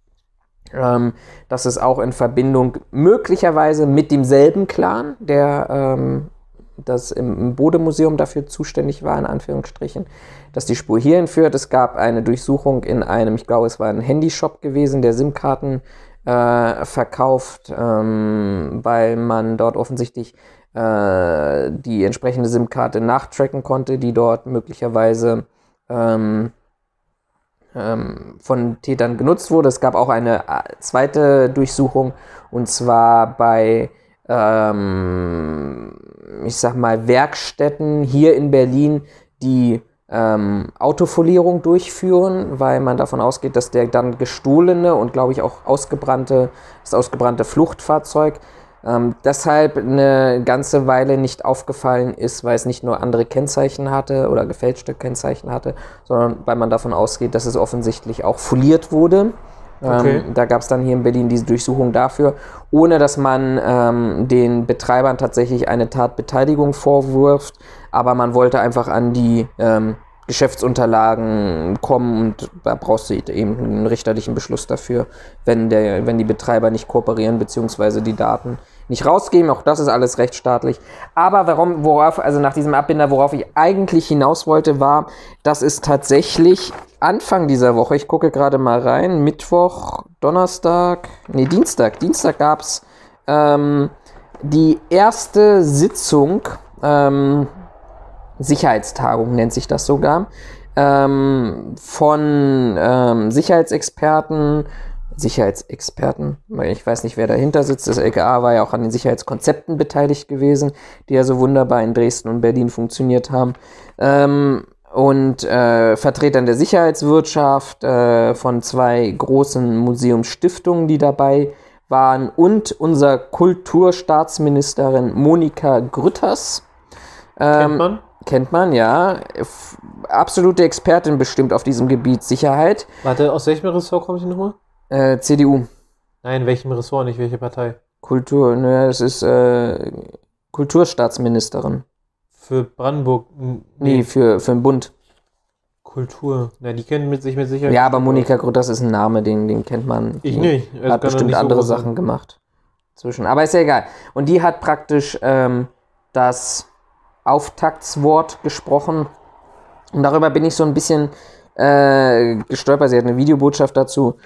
ähm, dass es auch in Verbindung möglicherweise mit demselben Clan, der ähm, das im, im Bode-Museum dafür zuständig war, in Anführungsstrichen, dass die Spur hierhin führt. Es gab eine Durchsuchung in einem, ich glaube, es war ein Handyshop gewesen, der SIM-Karten äh, verkauft, ähm, weil man dort offensichtlich äh, die entsprechende SIM-Karte nachtracken konnte, die dort möglicherweise ähm, ähm, von Tätern genutzt wurde. Es gab auch eine zweite Durchsuchung, und zwar bei ähm, ich sag mal Werkstätten hier in Berlin, die ähm, Autofolierung durchführen, weil man davon ausgeht, dass der dann gestohlene und glaube ich auch ausgebrannte, das ausgebrannte Fluchtfahrzeug ähm, deshalb eine ganze Weile nicht aufgefallen ist, weil es nicht nur andere Kennzeichen hatte oder gefälschte Kennzeichen hatte, sondern weil man davon ausgeht, dass es offensichtlich auch foliert wurde. Okay. Ähm, da gab es dann hier in Berlin diese Durchsuchung dafür, ohne dass man ähm, den Betreibern tatsächlich eine Tatbeteiligung vorwirft, aber man wollte einfach an die ähm, Geschäftsunterlagen kommen, und da brauchst du eben einen richterlichen Beschluss dafür, wenn, der, wenn die Betreiber nicht kooperieren bzw. die Daten nicht rausgeben. Auch das ist alles rechtsstaatlich. Aber warum, worauf, also nach diesem Abbinder, worauf ich eigentlich hinaus wollte, war, dass es tatsächlich Anfang dieser Woche, ich gucke gerade mal rein, Mittwoch, Donnerstag, nee, Dienstag, Dienstag gab es ähm, die erste Sitzung, ähm, Sicherheitstagung nennt sich das sogar, ähm, von ähm, Sicherheitsexperten, Sicherheitsexperten, ich weiß nicht, wer dahinter sitzt, das L K A war ja auch an den Sicherheitskonzepten beteiligt gewesen, die ja so wunderbar in Dresden und Berlin funktioniert haben, ähm, und äh, Vertretern der Sicherheitswirtschaft, äh, von zwei großen Museumsstiftungen, die dabei waren, und unser Kulturstaatsministerin Monika Grütters. Ähm, Kennt man? Kennt man, ja. F- absolute Expertin bestimmt auf diesem Gebiet Sicherheit. Warte, aus welchem Ressort kommt sie nochmal? Äh, C D U. Nein, welchem Ressort, nicht welche Partei? Kultur, ne, das ist äh, Kulturstaatsministerin. Für Brandenburg? Nee, nee für, für den Bund. Kultur. Na, die kennen mit sich mit Sicherheit. Ja, aber Monika Grütters ist ein Name, den, den kennt man. Ich nicht. Also hat bestimmt nicht andere so Sachen sein. gemacht. Zwischen. Aber ist ja egal. Und die hat praktisch ähm, das Auftaktswort gesprochen. Und darüber bin ich so ein bisschen äh, gestolpert. Sie hat eine Videobotschaft dazu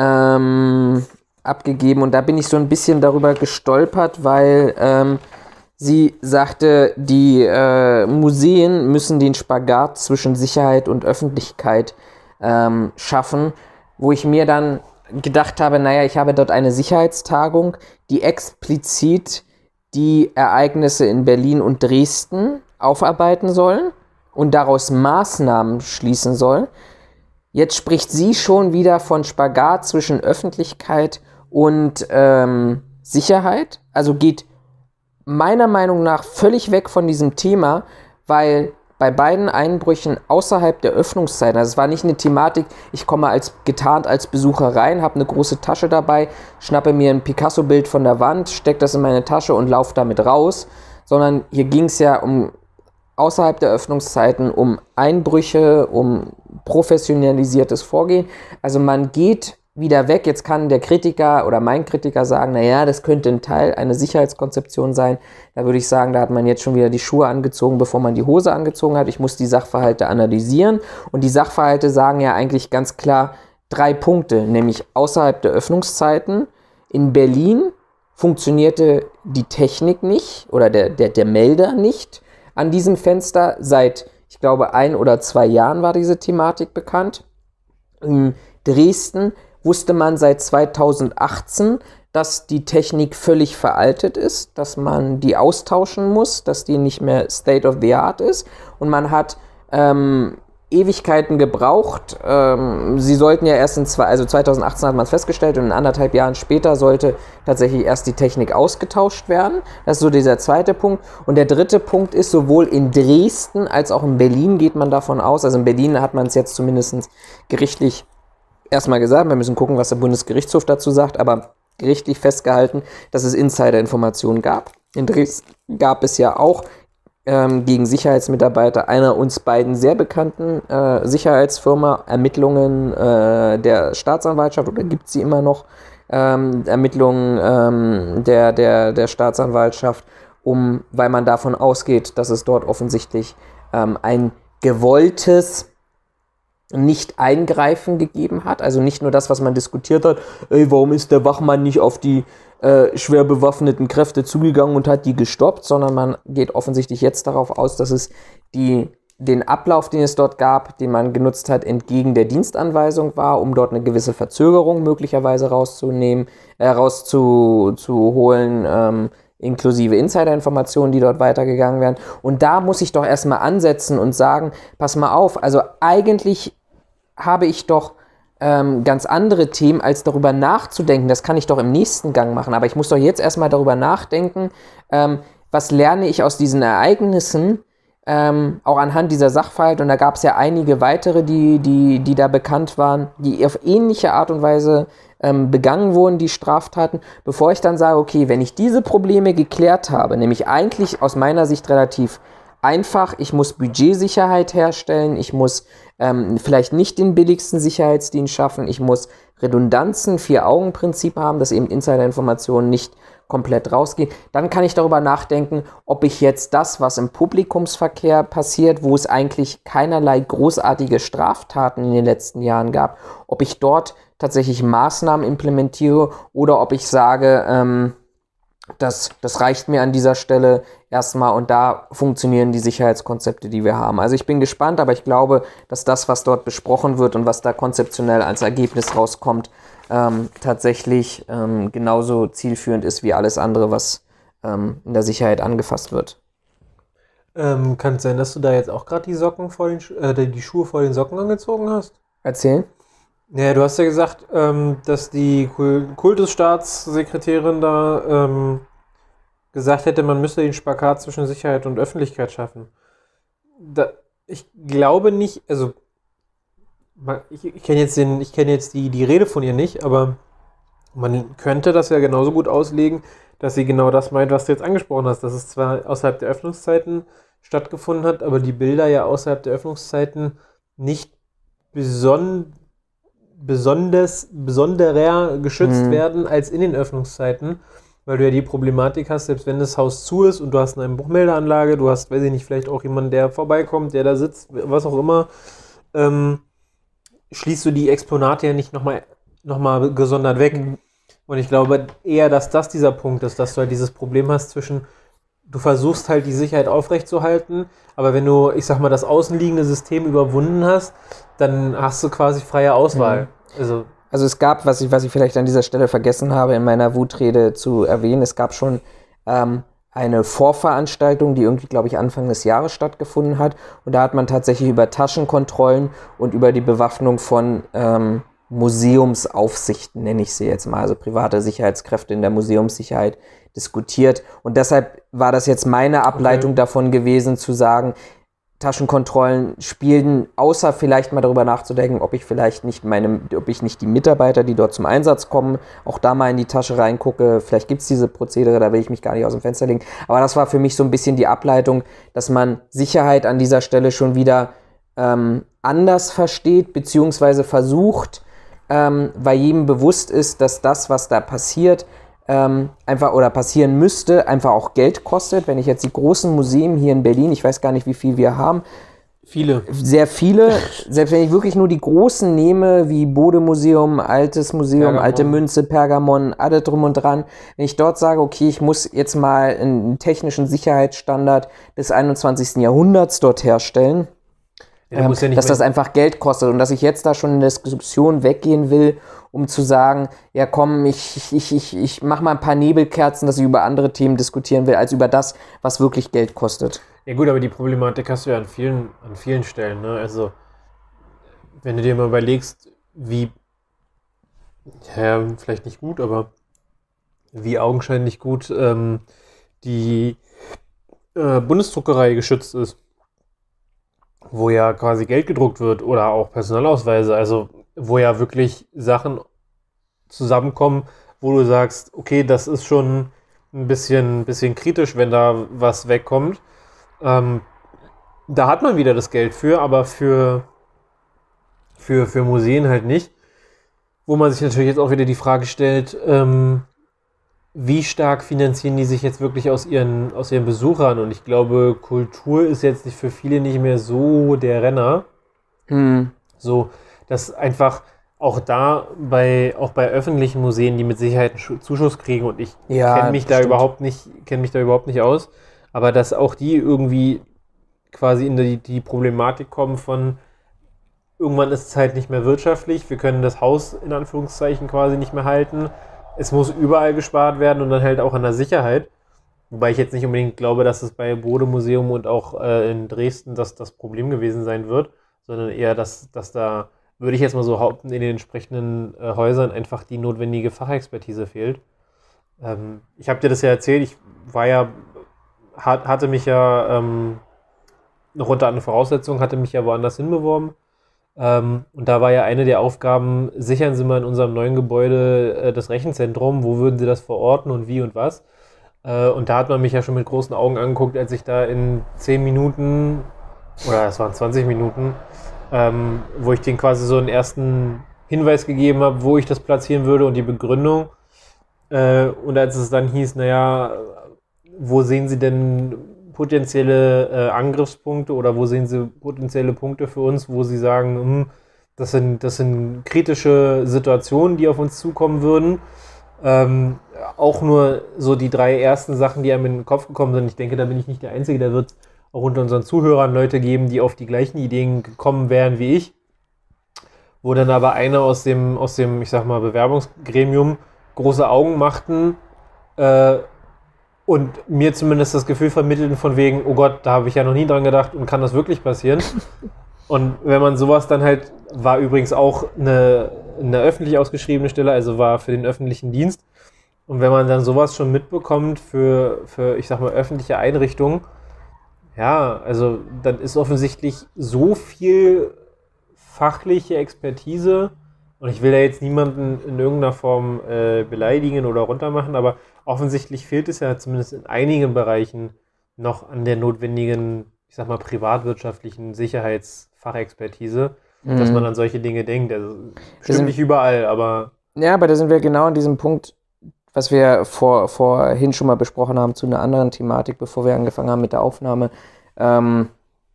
ähm, abgegeben. Und da bin ich so ein bisschen darüber gestolpert, weil ähm, sie sagte, die äh, Museen müssen den Spagat zwischen Sicherheit und Öffentlichkeit ähm, schaffen, wo ich mir dann gedacht habe, naja, ich habe dort eine Sicherheitstagung, die explizit die Ereignisse in Berlin und Dresden aufarbeiten soll und daraus Maßnahmen schließen soll. Jetzt spricht sie schon wieder von Spagat zwischen Öffentlichkeit und ähm, Sicherheit, also geht meiner Meinung nach völlig weg von diesem Thema, weil bei beiden Einbrüchen außerhalb der Öffnungszeiten, also es war nicht eine Thematik, ich komme als getarnt als Besucher rein, habe eine große Tasche dabei, schnappe mir ein Picasso-Bild von der Wand, stecke das in meine Tasche und laufe damit raus, sondern hier ging es ja um außerhalb der Öffnungszeiten, um Einbrüche, um professionalisiertes Vorgehen. Also man geht wieder weg. Jetzt kann der Kritiker oder mein Kritiker sagen, naja, das könnte ein Teil einer Sicherheitskonzeption sein. Da würde ich sagen, da hat man jetzt schon wieder die Schuhe angezogen, bevor man die Hose angezogen hat. Ich muss die Sachverhalte analysieren. Und die Sachverhalte sagen ja eigentlich ganz klar drei Punkte, nämlich außerhalb der Öffnungszeiten. In Berlin funktionierte die Technik nicht oder der, der, der Melder nicht an diesem Fenster. Seit, ich glaube, ein oder zwei Jahren war diese Thematik bekannt. In Dresden wusste man seit zweitausendachtzehn, dass die Technik völlig veraltet ist, dass man die austauschen muss, dass die nicht mehr State of the Art ist. Und man hat ähm, Ewigkeiten gebraucht. Ähm, sie sollten ja erst in zwei, also zweitausendachtzehn hat man es festgestellt und in anderthalb Jahren später sollte tatsächlich erst die Technik ausgetauscht werden. Das ist so dieser zweite Punkt. Und der dritte Punkt ist, sowohl in Dresden als auch in Berlin geht man davon aus, also in Berlin hat man es jetzt zumindest gerichtlich erstmal gesagt, wir müssen gucken, was der Bundesgerichtshof dazu sagt, aber gerichtlich festgehalten, dass es Insider-Informationen gab. In Dresden gab es ja auch ähm, gegen Sicherheitsmitarbeiter einer uns beiden sehr bekannten äh, Sicherheitsfirma Ermittlungen äh, der Staatsanwaltschaft, oder gibt sie immer noch ähm, Ermittlungen ähm, der, der, der Staatsanwaltschaft, um, weil man davon ausgeht, dass es dort offensichtlich ähm, ein gewolltes Nicht-Eingreifen gegeben hat, also nicht nur das, was man diskutiert hat, ey, warum ist der Wachmann nicht auf die äh, schwer bewaffneten Kräfte zugegangen und hat die gestoppt, sondern man geht offensichtlich jetzt darauf aus, dass es die, den Ablauf, den es dort gab, den man genutzt hat, entgegen der Dienstanweisung war, um dort eine gewisse Verzögerung möglicherweise rauszunehmen, äh, rauszuholen, ähm, inklusive Insider-Informationen, die dort weitergegangen werden. Und da muss ich doch erstmal ansetzen und sagen, pass mal auf, also eigentlich habe ich doch ähm, ganz andere Themen, als darüber nachzudenken. Das kann ich doch im nächsten Gang machen, aber ich muss doch jetzt erstmal darüber nachdenken, ähm, was lerne ich aus diesen Ereignissen, ähm, auch anhand dieser Sachverhalte. Und da gab es ja einige weitere, die, die, die da bekannt waren, die auf ähnliche Art und Weise ähm, begangen wurden, die Straftaten, bevor ich dann sage, okay, wenn ich diese Probleme geklärt habe, nämlich eigentlich aus meiner Sicht relativ einfach, ich muss Budgetsicherheit herstellen, ich muss ähm, vielleicht nicht den billigsten Sicherheitsdienst schaffen, ich muss Redundanzen, Vier-Augen-Prinzip haben, dass eben Insiderinformationen nicht komplett rausgehen, dann kann ich darüber nachdenken, ob ich jetzt das, was im Publikumsverkehr passiert, wo es eigentlich keinerlei großartige Straftaten in den letzten Jahren gab, ob ich dort tatsächlich Maßnahmen implementiere oder ob ich sage, ähm, das, das reicht mir an dieser Stelle erstmal und da funktionieren die Sicherheitskonzepte, die wir haben. Also ich bin gespannt, aber ich glaube, dass das, was dort besprochen wird und was da konzeptionell als Ergebnis rauskommt, ähm, tatsächlich ähm, genauso zielführend ist wie alles andere, was ähm, in der Sicherheit angefasst wird. Ähm, kann es sein, dass du da jetzt auch gerade die Socken vor den Schu- äh, die Schuhe vor den Socken angezogen hast? Erzählen? Ja, du hast ja gesagt, ähm, dass die Kul- Kultusstaatssekretärin da ähm, gesagt hätte, man müsse den Spagat zwischen Sicherheit und Öffentlichkeit schaffen. Da, ich glaube nicht, also ich, ich kenne jetzt, den, ich kenn jetzt die, die Rede von ihr nicht, aber man könnte das ja genauso gut auslegen, dass sie genau das meint, was du jetzt angesprochen hast, dass es zwar außerhalb der Öffnungszeiten stattgefunden hat, aber die Bilder ja außerhalb der Öffnungszeiten nicht beson- besonders, besonderer geschützt mhm. werden als in den Öffnungszeiten, weil du ja die Problematik hast, selbst wenn das Haus zu ist und du hast eine Einbruchmeldeanlage, du hast, weiß ich nicht, vielleicht auch jemanden, der vorbeikommt, der da sitzt, was auch immer, ähm, schließt du die Exponate ja nicht nochmal noch mal gesondert weg. Mhm. Und ich glaube eher, dass das dieser Punkt ist, dass du halt dieses Problem hast zwischen, du versuchst halt die Sicherheit aufrechtzuerhalten, aber wenn du, ich sag mal, das außenliegende System überwunden hast, dann hast du quasi freie Auswahl. Mhm. Also, also es gab, was ich, was ich vielleicht an dieser Stelle vergessen habe, in meiner Wutrede zu erwähnen, es gab schon ähm, eine Vorveranstaltung, die irgendwie, glaube ich, Anfang des Jahres stattgefunden hat. Und da hat man tatsächlich über Taschenkontrollen und über die Bewaffnung von ähm, Museumsaufsichten, nenne ich sie jetzt mal, also private Sicherheitskräfte in der Museumssicherheit, diskutiert. Und deshalb war das jetzt meine Ableitung okay. davon gewesen, zu sagen, Taschenkontrollen spielen, außer vielleicht mal darüber nachzudenken, ob ich vielleicht nicht meine, ob ich nicht die Mitarbeiter, die dort zum Einsatz kommen, auch da mal in die Tasche reingucke. Vielleicht gibt es diese Prozedere, da will ich mich gar nicht aus dem Fenster legen. Aber das war für mich so ein bisschen die Ableitung, dass man Sicherheit an dieser Stelle schon wieder ähm, anders versteht, beziehungsweise versucht, ähm, weil jedem bewusst ist, dass das, was da passiert, Ähm, einfach oder passieren müsste, einfach auch Geld kostet. Wenn ich jetzt die großen Museen hier in Berlin, ich weiß gar nicht, wie viel wir haben. Viele. Sehr viele. Selbst wenn ich wirklich nur die großen nehme, wie Bode-Museum, Altes Museum, Pergamon. Alte Münze, Pergamon, alle drum und dran. Wenn ich dort sage, okay, ich muss jetzt mal einen technischen Sicherheitsstandard des einundzwanzigsten Jahrhunderts dort herstellen, ja, ähm, ja dass das einfach Geld kostet und dass ich jetzt da schon in der Diskussion weggehen will, um zu sagen, ja komm, ich, ich, ich, ich mach mal ein paar Nebelkerzen, dass ich über andere Themen diskutieren will, als über das, was wirklich Geld kostet. Ja gut, aber die Problematik hast du ja an vielen, an vielen Stellen. Ne? Also, wenn du dir mal überlegst, wie, ja, vielleicht nicht gut, aber wie augenscheinlich gut ähm, die äh, Bundesdruckerei geschützt ist, wo ja quasi Geld gedruckt wird oder auch Personalausweise, also wo ja wirklich Sachen zusammenkommen, wo du sagst, okay, das ist schon ein bisschen, bisschen kritisch, wenn da was wegkommt. Ähm, da hat man wieder das Geld für, aber für, für, für Museen halt nicht. Wo man sich natürlich jetzt auch wieder die Frage stellt, ähm, wie stark finanzieren die sich jetzt wirklich aus ihren, aus ihren Besuchern? Und ich glaube, Kultur ist jetzt nicht für viele nicht mehr so der Renner. Hm. So, dass einfach auch da bei, auch bei öffentlichen Museen, die mit Sicherheit einen Zuschuss kriegen, und ich ja, kenne mich da überhaupt nicht, kenne mich da überhaupt nicht aus, aber dass auch die irgendwie quasi in die, die Problematik kommen von, irgendwann ist es halt nicht mehr wirtschaftlich, wir können das Haus in Anführungszeichen quasi nicht mehr halten, es muss überall gespart werden und dann halt auch an der Sicherheit, wobei ich jetzt nicht unbedingt glaube, dass es bei Bode-Museum und auch äh, in Dresden das, das Problem gewesen sein wird, sondern eher, dass, dass da, würde ich jetzt mal so behaupten, in den entsprechenden äh, Häusern einfach die notwendige Fachexpertise fehlt. Ähm, ich habe dir das ja erzählt, ich war ja, hat, hatte mich ja ähm, noch unter anderen Voraussetzungen, hatte mich ja woanders hinbeworben. Ähm, und da war ja eine der Aufgaben, sichern Sie mal in unserem neuen Gebäude äh, das Rechenzentrum, wo würden Sie das verorten und wie und was. Äh, und da hat man mich ja schon mit großen Augen angeguckt, als ich da in zehn Minuten, oder es waren zwanzig Minuten, ähm, wo ich denen quasi so einen ersten Hinweis gegeben habe, wo ich das platzieren würde und die Begründung. Äh, und als es dann hieß, naja, wo sehen Sie denn potenzielle äh, Angriffspunkte oder wo sehen Sie potenzielle Punkte für uns, wo Sie sagen, hm, das sind, das sind kritische Situationen, die auf uns zukommen würden. Ähm, auch nur so die drei ersten Sachen, die einem in den Kopf gekommen sind. Ich denke, da bin ich nicht der Einzige, da wird es auch unter unseren Zuhörern Leute geben, die auf die gleichen Ideen gekommen wären wie ich. Wo dann aber einer aus dem, aus dem, ich sag mal, Bewerbungsgremium große Augen machten, äh, und mir zumindest das Gefühl vermittelten von wegen, oh Gott, da habe ich ja noch nie dran gedacht und kann das wirklich passieren? Und wenn man sowas dann halt, war übrigens auch eine, eine öffentlich ausgeschriebene Stelle, also war für den öffentlichen Dienst. Und wenn man dann sowas schon mitbekommt für, für ich sag mal, öffentliche Einrichtungen, ja, also dann ist offensichtlich so viel fachliche Expertise, und ich will da jetzt niemanden in irgendeiner Form äh, beleidigen oder runtermachen, aber offensichtlich fehlt es ja zumindest in einigen Bereichen noch an der notwendigen, ich sag mal, privatwirtschaftlichen Sicherheitsfachexpertise. mhm. dass man an solche Dinge denkt. Also, bestimmt sind, nicht überall, aber... Ja, aber da sind wir genau an diesem Punkt, was wir vor, vorhin schon mal besprochen haben zu einer anderen Thematik, bevor wir angefangen haben mit der Aufnahme, ähm,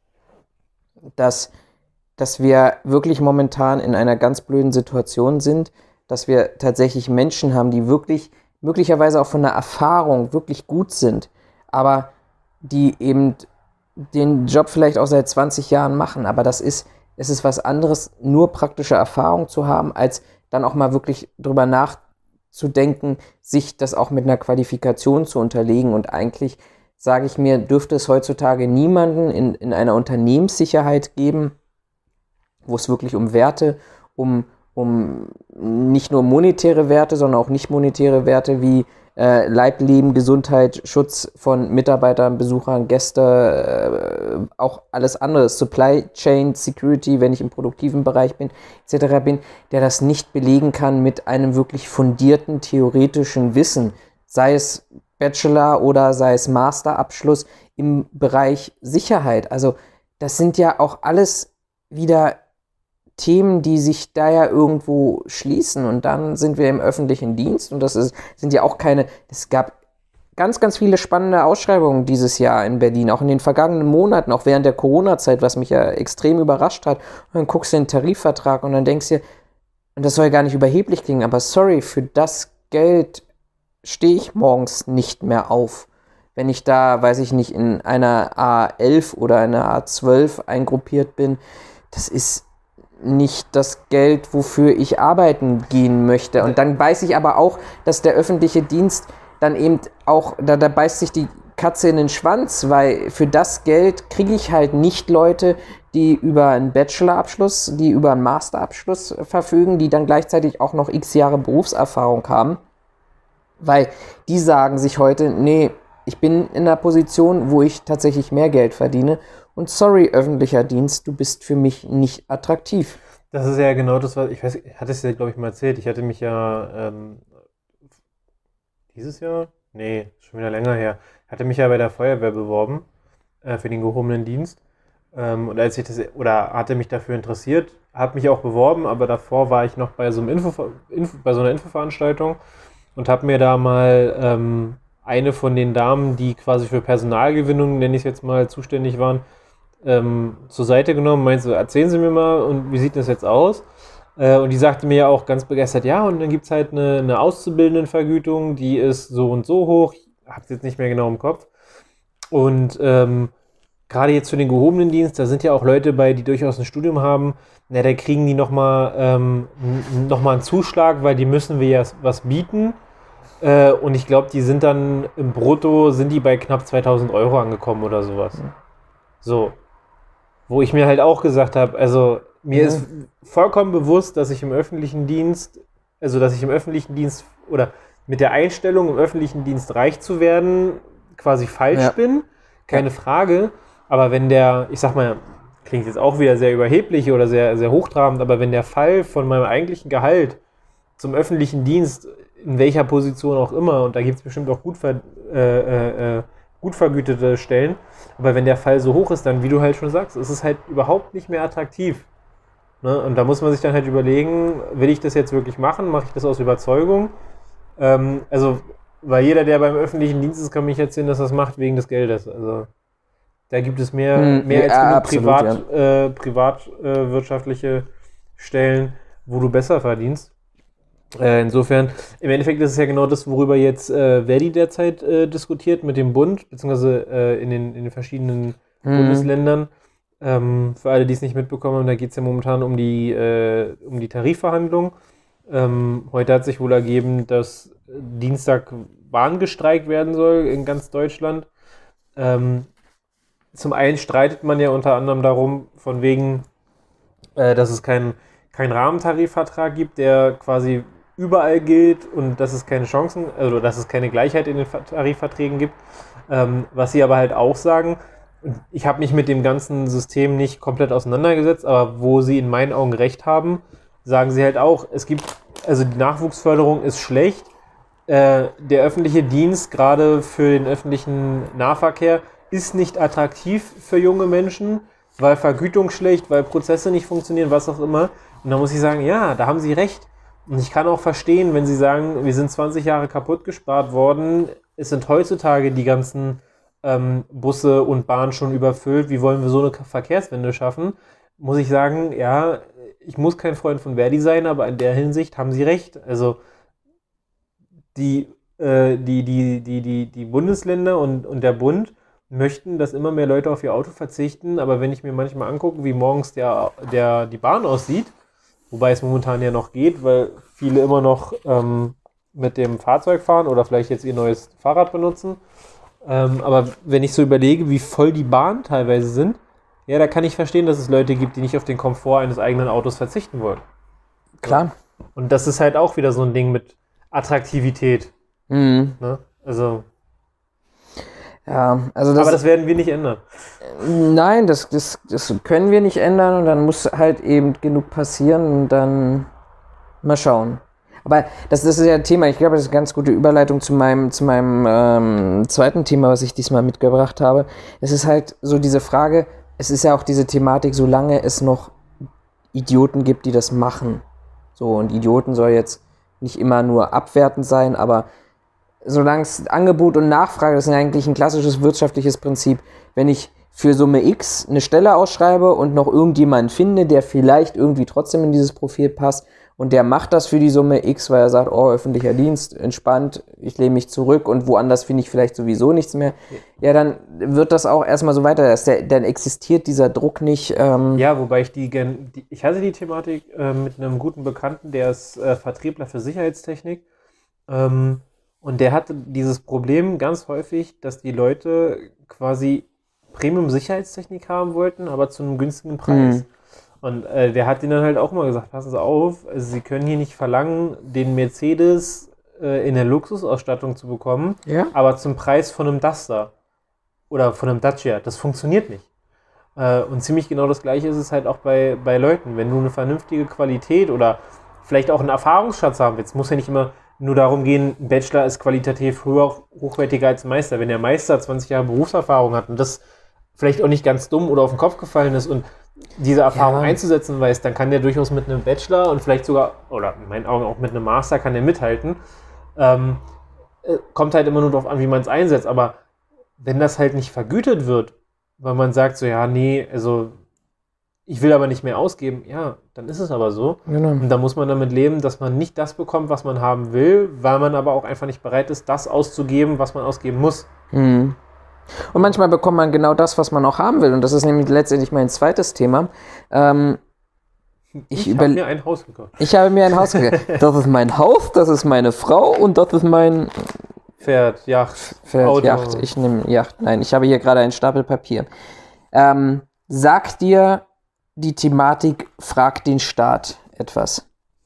dass, dass wir wirklich momentan in einer ganz blöden Situation sind, dass wir tatsächlich Menschen haben, die wirklich, möglicherweise auch von der Erfahrung wirklich gut sind, aber die eben den Job vielleicht auch seit zwanzig Jahren machen, aber das ist, es ist was anderes, nur praktische Erfahrung zu haben, als dann auch mal wirklich drüber nachzudenken, sich das auch mit einer Qualifikation zu unterlegen. Und eigentlich, sage ich mir, dürfte es heutzutage niemanden in, in einer Unternehmenssicherheit geben, wo es wirklich um Werte, um, um nicht nur monetäre Werte, sondern auch nicht monetäre Werte wie äh, Leib, Leben, Gesundheit, Schutz von Mitarbeitern, Besuchern, Gäste, äh, auch alles andere, Supply Chain Security, wenn ich im produktiven Bereich bin, et cetera bin, der das nicht belegen kann mit einem wirklich fundierten theoretischen Wissen, sei es Bachelor oder sei es Masterabschluss im Bereich Sicherheit. Also das sind ja auch alles wieder Themen, die sich da ja irgendwo schließen, und dann sind wir im öffentlichen Dienst, und das ist, sind ja auch keine, es gab ganz, ganz viele spannende Ausschreibungen dieses Jahr in Berlin, auch in den vergangenen Monaten, auch während der Corona-Zeit, was mich ja extrem überrascht hat. Und dann guckst du den Tarifvertrag und dann denkst du dir, und das soll gar nicht überheblich klingen, aber sorry, für das Geld stehe ich morgens nicht mehr auf. Wenn ich da, weiß ich nicht, in einer A elf oder einer A zwölf eingruppiert bin, das ist nicht das Geld, wofür ich arbeiten gehen möchte. Und dann weiß ich aber auch, dass der öffentliche Dienst dann eben auch, da, da beißt sich die Katze in den Schwanz, weil für das Geld kriege ich halt nicht Leute, die über einen Bachelorabschluss, die über einen Masterabschluss verfügen, die dann gleichzeitig auch noch x Jahre Berufserfahrung haben, weil die sagen sich heute, nee, ich bin in einer Position, wo ich tatsächlich mehr Geld verdiene. Und sorry, öffentlicher Dienst, du bist für mich nicht attraktiv. Das ist ja genau das, was ich weiß, ich hatte es ja, glaube ich, mal erzählt. Ich hatte mich ja ähm, dieses Jahr? Nee, schon wieder länger her. Ich hatte mich ja bei der Feuerwehr beworben äh, für den gehobenen Dienst. Ähm, und als ich das, oder hatte mich dafür interessiert, habe mich auch beworben, aber davor war ich noch bei so, einem Info, Info, bei so einer Infoveranstaltung und habe mir da mal ähm, eine von den Damen, die quasi für Personalgewinnung, nenne ich es jetzt mal, zuständig waren, ähm, zur Seite genommen, meinte so, erzählen Sie mir mal, und wie sieht das jetzt aus? Äh, und die sagte mir ja auch ganz begeistert, ja, und dann gibt es halt eine, eine Auszubildendenvergütung, die ist so und so hoch, ich habe es jetzt nicht mehr genau im Kopf. Und ähm, gerade jetzt für den gehobenen Dienst, da sind ja auch Leute bei, die durchaus ein Studium haben, na, da kriegen die nochmal ähm, noch mal einen Zuschlag, weil die müssen wir ja was bieten. Äh, und ich glaube, die sind dann im Brutto, sind die bei knapp zweitausend Euro angekommen oder sowas. Mhm. So. Wo ich mir halt auch gesagt habe, also mir mhm. ist vollkommen bewusst, dass ich im öffentlichen Dienst, also dass ich im öffentlichen Dienst oder mit der Einstellung, im öffentlichen Dienst reich zu werden, quasi falsch ja. bin. Keine ja. Frage. Aber wenn der, ich sag mal, klingt jetzt auch wieder sehr überheblich oder sehr, sehr hochtrabend, aber wenn der Fall von meinem eigentlichen Gehalt zum öffentlichen Dienst, in welcher Position auch immer, und da gibt es bestimmt auch gut, ver, äh, äh, gut vergütete Stellen, aber wenn der Fall so hoch ist, dann, wie du halt schon sagst, ist es halt überhaupt nicht mehr attraktiv. Ne? Und da muss man sich dann halt überlegen, will ich das jetzt wirklich machen, mache ich das aus Überzeugung? Ähm, also, weil jeder, der beim öffentlichen Dienst ist, kann mich erzählen, dass das macht wegen des Geldes. Also, da gibt es mehr, hm, mehr als ja, genug absolut, privat, ja. äh, privatwirtschaftliche äh, Stellen, wo du besser verdienst. Äh, insofern, im Endeffekt ist es ja genau das, worüber jetzt äh, Verdi derzeit äh, diskutiert mit dem Bund, beziehungsweise äh, in, den, in den verschiedenen hm. Bundesländern. Ähm, für alle, die es nicht mitbekommen haben, da geht es ja momentan um die, äh, um die Tarifverhandlungen. Ähm, heute hat sich wohl ergeben, dass Dienstag Bahn gestreikt werden soll in ganz Deutschland. Ähm, zum einen streitet man ja unter anderem darum, von wegen, äh, dass es keinen kein Rahmentarifvertrag gibt, der quasi überall gilt, und dass es keine Chancen, also dass es keine Gleichheit in den Tarifverträgen gibt. Ähm, was sie aber halt auch sagen, ich habe mich mit dem ganzen System nicht komplett auseinandergesetzt, aber wo sie in meinen Augen recht haben, sagen sie halt auch, es gibt, also die Nachwuchsförderung ist schlecht, äh, der öffentliche Dienst, gerade für den öffentlichen Nahverkehr, ist nicht attraktiv für junge Menschen, weil Vergütung schlecht, weil Prozesse nicht funktionieren, was auch immer. Und da muss ich sagen, ja, da haben sie recht. Und ich kann auch verstehen, wenn sie sagen, wir sind zwanzig Jahre kaputt gespart worden, es sind heutzutage die ganzen ähm, Busse und Bahnen schon überfüllt, wie wollen wir so eine Verkehrswende schaffen? Muss ich sagen, ja, ich muss kein Freund von Verdi sein, aber in der Hinsicht haben sie recht. Also die, äh, die, die, die, die, die Bundesländer und, und der Bund möchten, dass immer mehr Leute auf ihr Auto verzichten, aber wenn ich mir manchmal angucke, wie morgens der, der, die Bahn aussieht, wobei es momentan ja noch geht, weil viele immer noch ähm, mit dem Fahrzeug fahren oder vielleicht jetzt ihr neues Fahrrad benutzen, ähm, aber wenn ich so überlege, wie voll die Bahnen teilweise sind, ja, da kann ich verstehen, dass es Leute gibt, die nicht auf den Komfort eines eigenen Autos verzichten wollen. Klar. Und das ist halt auch wieder so ein Ding mit Attraktivität. Mhm. Ne? Also Ja, also das, aber das werden wir nicht ändern. Nein, das, das, das können wir nicht ändern und dann muss halt eben genug passieren und dann mal schauen. Aber das, das ist ja ein Thema, ich glaube, das ist eine ganz gute Überleitung zu meinem, zu meinem ähm, zweiten Thema, was ich diesmal mitgebracht habe. Es ist halt so diese Frage, es ist ja auch diese Thematik, solange es noch Idioten gibt, die das machen. So, und Idioten soll jetzt nicht immer nur abwertend sein, aber solange es Angebot und Nachfrage, das ist ja eigentlich ein klassisches wirtschaftliches Prinzip. Wenn ich für Summe X eine Stelle ausschreibe und noch irgendjemanden finde, der vielleicht irgendwie trotzdem in dieses Profil passt und der macht das für die Summe X, weil er sagt, oh, öffentlicher Dienst, entspannt, ich lehne mich zurück und woanders finde ich vielleicht sowieso nichts mehr, ja, dann wird das auch erstmal so weiter, dass der, dann existiert dieser Druck nicht. Ähm ja, wobei ich die, die, ich hatte die Thematik äh, mit einem guten Bekannten, der ist äh, Vertriebler für Sicherheitstechnik, ähm, und der hatte dieses Problem ganz häufig, dass die Leute quasi Premium-Sicherheitstechnik haben wollten, aber zu einem günstigen Preis. Mhm. Und äh, der hat ihnen dann halt auch mal gesagt, passen Sie auf, also Sie können hier nicht verlangen, den Mercedes äh, in der Luxusausstattung zu bekommen, ja? aber zum Preis von einem Duster oder von einem Dacia. Das funktioniert nicht. Äh, und ziemlich genau das Gleiche ist es halt auch bei, bei Leuten. Wenn du eine vernünftige Qualität oder vielleicht auch einen Erfahrungsschatz haben willst, muss ja nicht immer nur darum gehen, ein Bachelor ist qualitativ höher, hochwertiger als ein Meister. Wenn der Meister zwanzig Jahre Berufserfahrung hat und das vielleicht auch nicht ganz dumm oder auf den Kopf gefallen ist und diese Erfahrung ja. einzusetzen weiß, dann kann der durchaus mit einem Bachelor und vielleicht sogar, oder in meinen Augen auch mit einem Master, kann der mithalten. Ähm, kommt halt immer nur darauf an, wie man es einsetzt. Aber wenn das halt nicht vergütet wird, weil man sagt so, ja, nee, also ich will aber nicht mehr ausgeben, ja, dann ist es aber so. Genau. Und da muss man damit leben, dass man nicht das bekommt, was man haben will, weil man aber auch einfach nicht bereit ist, das auszugeben, was man ausgeben muss. Mhm. Und manchmal bekommt man genau das, was man auch haben will. Und das ist nämlich letztendlich mein zweites Thema. Ähm, ich ich habe mir ein Haus gekauft. Ich habe mir ein Haus gekauft. Das ist mein Haus, das ist meine Frau und das ist mein Pferd, Yacht, Pferd, Auto. Yacht. Ich nehme Yacht. Nein, ich habe hier gerade einen Stapel Papier. Ähm, sagt dir die Thematik Frag den Staat etwas?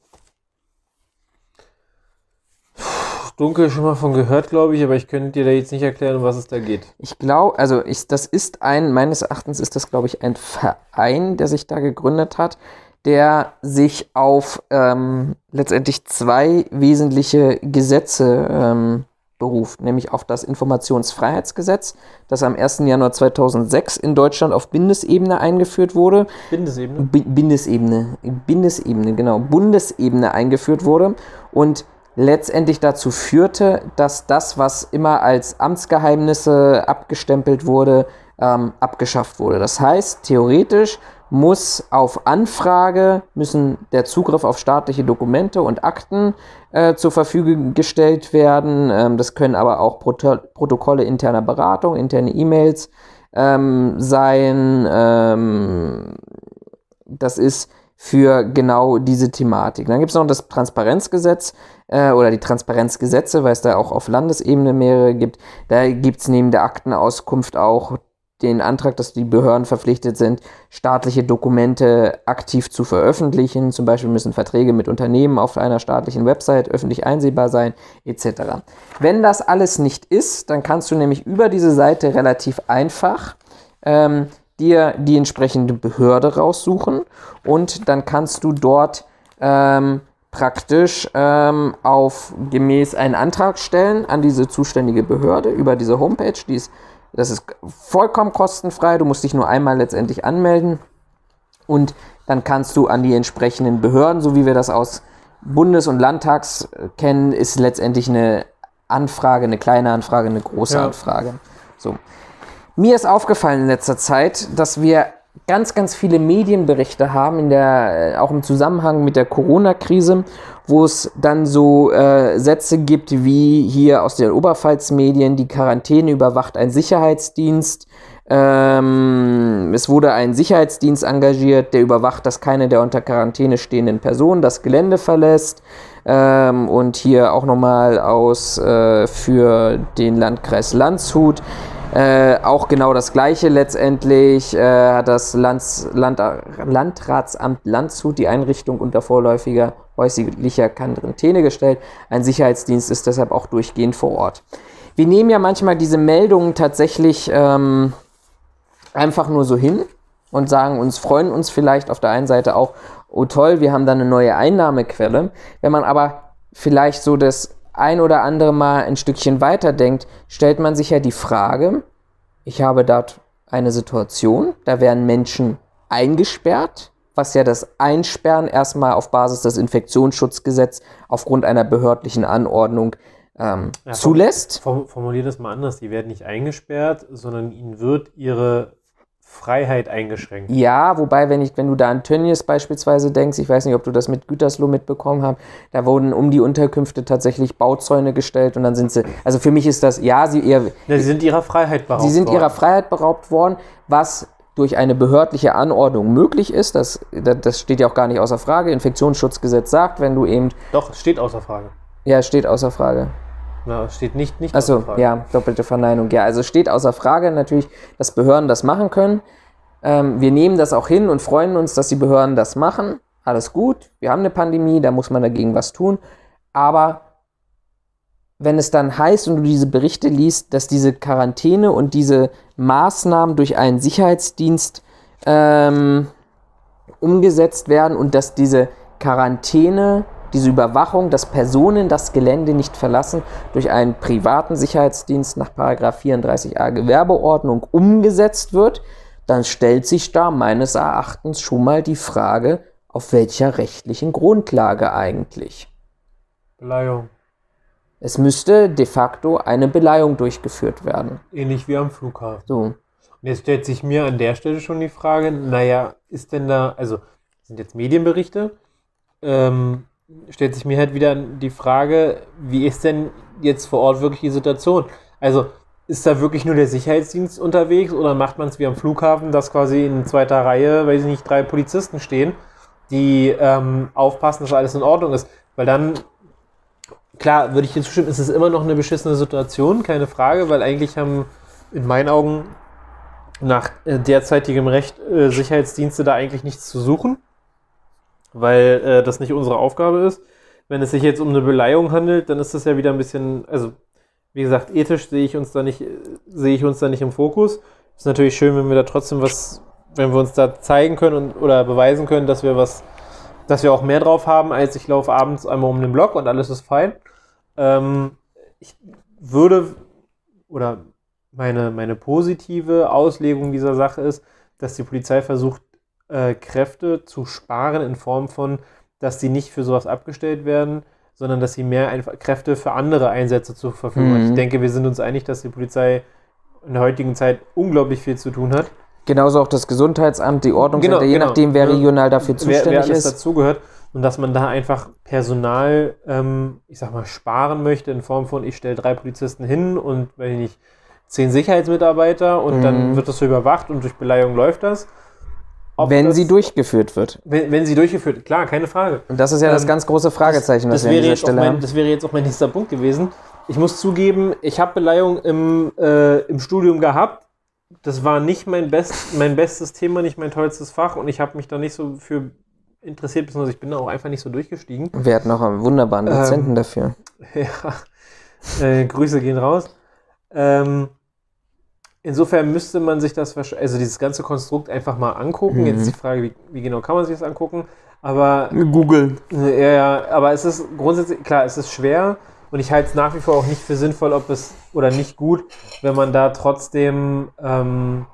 Dunkel schon mal von gehört, glaube ich, aber ich könnte dir da jetzt nicht erklären, um was es da geht. Ich glaube, also ich, das ist ein, meines Erachtens ist das, glaube ich, ein Verein, der sich da gegründet hat, der sich auf ähm, letztendlich zwei wesentliche Gesetze ähm, beruft, nämlich auf das Informationsfreiheitsgesetz, das am ersten Januar zweitausendsechs in Deutschland auf Bundesebene eingeführt wurde. Bundesebene? B- Bundesebene, Bundesebene, genau, Bundesebene eingeführt wurde und letztendlich dazu führte, dass das, was immer als Amtsgeheimnisse abgestempelt wurde, ähm, abgeschafft wurde. Das heißt, theoretisch muss auf Anfrage, müssen der Zugriff auf staatliche Dokumente und Akten äh, zur Verfügung gestellt werden. Ähm, das können aber auch Proto- Protokolle interner Beratung, interne E-Mails ähm, sein. Ähm, das ist für genau diese Thematik. Dann gibt es noch das Transparenzgesetz äh, oder die Transparenzgesetze, weil es da auch auf Landesebene mehrere gibt. Da gibt es neben der Aktenauskunft auch den Antrag, dass die Behörden verpflichtet sind, staatliche Dokumente aktiv zu veröffentlichen. Zum Beispiel müssen Verträge mit Unternehmen auf einer staatlichen Website öffentlich einsehbar sein, et cetera. Wenn das alles nicht ist, dann kannst du nämlich über diese Seite relativ einfach ähm, dir die entsprechende Behörde raussuchen und dann kannst du dort ähm, praktisch ähm, auf gemäß einen Antrag stellen an diese zuständige Behörde über diese Homepage, die ist Das ist vollkommen kostenfrei. Du musst dich nur einmal letztendlich anmelden. Und dann kannst du an die entsprechenden Behörden, so wie wir das aus Bundes- und Landtags kennen, ist letztendlich eine Anfrage, eine kleine Anfrage, eine große ja. Anfrage. So. Mir ist aufgefallen in letzter Zeit, dass wir ganz, ganz viele Medienberichte haben, in der, auch im Zusammenhang mit der Corona-Krise, wo es dann so äh, Sätze gibt wie hier aus den Oberpfalz-Medien, die Quarantäne überwacht ein Sicherheitsdienst. Ähm, es wurde ein Sicherheitsdienst engagiert, der überwacht, dass keine der unter Quarantäne stehenden Personen das Gelände verlässt. Ähm, und hier auch nochmal aus äh, für den Landkreis Landshut. Äh, auch genau das Gleiche letztendlich äh, hat das Lands, Land, Landratsamt Landshut die Einrichtung unter vorläufiger häuslicher Quarantäne gestellt. Ein Sicherheitsdienst ist deshalb auch durchgehend vor Ort. Wir nehmen ja manchmal diese Meldungen tatsächlich ähm, einfach nur so hin und sagen uns, freuen uns vielleicht auf der einen Seite auch, oh toll, wir haben da eine neue Einnahmequelle. Wenn man aber vielleicht so das ein oder andere Mal ein Stückchen weiter denkt, stellt man sich ja die Frage, ich habe dort eine Situation, da werden Menschen eingesperrt, was ja das Einsperren erstmal auf Basis des Infektionsschutzgesetzes aufgrund einer behördlichen Anordnung ähm, ja, zulässt. Formulier das mal anders, die werden nicht eingesperrt, sondern ihnen wird ihre Freiheit eingeschränkt. Ja, wobei, wenn, ich, wenn du da an Tönnies beispielsweise denkst, ich weiß nicht, ob du das mit Gütersloh mitbekommen hast, da wurden um die Unterkünfte tatsächlich Bauzäune gestellt und dann sind sie, also für mich ist das, ja, sie eher... Ja, sie sind ihrer Freiheit beraubt worden. Sie sind ihrer Freiheit beraubt worden, was durch eine behördliche Anordnung möglich ist, das, das steht ja auch gar nicht außer Frage, Infektionsschutzgesetz sagt, wenn du eben... Doch, es steht außer Frage. Ja, es steht außer Frage. Na, es steht nicht, nicht Achso, außer Frage. Ja, doppelte Verneinung. Ja, also steht außer Frage natürlich, dass Behörden das machen können. Ähm, wir nehmen das auch hin und freuen uns, dass die Behörden das machen. Alles gut, wir haben eine Pandemie, da muss man dagegen was tun. Aber wenn es dann heißt und du diese Berichte liest, dass diese Quarantäne und diese Maßnahmen durch einen Sicherheitsdienst ähm, umgesetzt werden und dass diese Quarantäne, diese Überwachung, dass Personen das Gelände nicht verlassen, durch einen privaten Sicherheitsdienst nach Paragraph vierunddreißig a Gewerbeordnung umgesetzt wird, dann stellt sich da meines Erachtens schon mal die Frage, auf welcher rechtlichen Grundlage eigentlich? Beleihung. Es müsste de facto eine Beleihung durchgeführt werden. Ähnlich wie am Flughafen. So. Und jetzt stellt sich mir an der Stelle schon die Frage, naja, ist denn da, also sind jetzt Medienberichte, ähm, stellt sich mir halt wieder die Frage, wie ist denn jetzt vor Ort wirklich die Situation? Also ist da wirklich nur der Sicherheitsdienst unterwegs oder macht man es wie am Flughafen, dass quasi in zweiter Reihe, weiß ich nicht, drei Polizisten stehen, die ähm, aufpassen, dass alles in Ordnung ist? Weil dann, klar, würde ich dir zustimmen, ist es immer noch eine beschissene Situation, keine Frage, weil eigentlich haben in meinen Augen nach äh, derzeitigem Recht äh, Sicherheitsdienste da eigentlich nichts zu suchen, weil äh, das nicht unsere Aufgabe ist. Wenn es sich jetzt um eine Beleihung handelt, dann ist das ja wieder ein bisschen, also wie gesagt, ethisch sehe ich uns da nicht, sehe ich uns da nicht im Fokus. Ist natürlich schön, wenn wir da trotzdem was, wenn wir uns da zeigen können und, oder beweisen können, dass wir was, dass wir auch mehr drauf haben, als ich laufe abends einmal um den Block und alles ist fein. Ähm, ich würde, oder meine, meine positive Auslegung dieser Sache ist, dass die Polizei versucht, äh, Kräfte zu sparen in Form von, dass die nicht für sowas abgestellt werden, sondern dass sie mehr einfach Kräfte für andere Einsätze zur Verfügung hat. Mhm. Ich denke, wir sind uns einig, dass die Polizei in der heutigen Zeit unglaublich viel zu tun hat. Genauso auch das Gesundheitsamt, die Ordnungsämter, genau, je genau. nachdem, wer regional dafür zuständig wer, wer alles ist. dazugehört. Und dass man da einfach Personal, ähm, ich sag mal, sparen möchte in Form von, ich stelle drei Polizisten hin und, wenn ich nicht, zehn Sicherheitsmitarbeiter und mhm. dann wird das so überwacht und durch Beleihung läuft das. Ob wenn das, sie durchgeführt wird. Wenn, wenn sie durchgeführt wird, klar, keine Frage. Und das ist ja ähm, das ganz große Fragezeichen, das, das, was wir an dieser Stelle mein, haben. Das wäre jetzt auch mein nächster Punkt gewesen. Ich muss zugeben, ich habe Beleihung im, äh, im Studium gehabt. Das war nicht mein, Best, mein bestes Thema, nicht mein tollstes Fach und ich habe mich da nicht so für interessiert, beziehungsweise ich bin da auch einfach nicht so durchgestiegen. Wir hatten noch einen wunderbaren Dozenten ähm, dafür. Ja, äh, Grüße gehen raus. Ähm, Insofern müsste man sich das, also dieses ganze Konstrukt einfach mal angucken. Mhm. Jetzt ist die Frage, wie, wie genau kann man sich das angucken? Aber Google. Ja, ja, aber es ist grundsätzlich, klar, es ist schwer, Und ich halte es nach wie vor auch nicht für sinnvoll, ob es oder nicht gut, wenn man da trotzdem, ähm,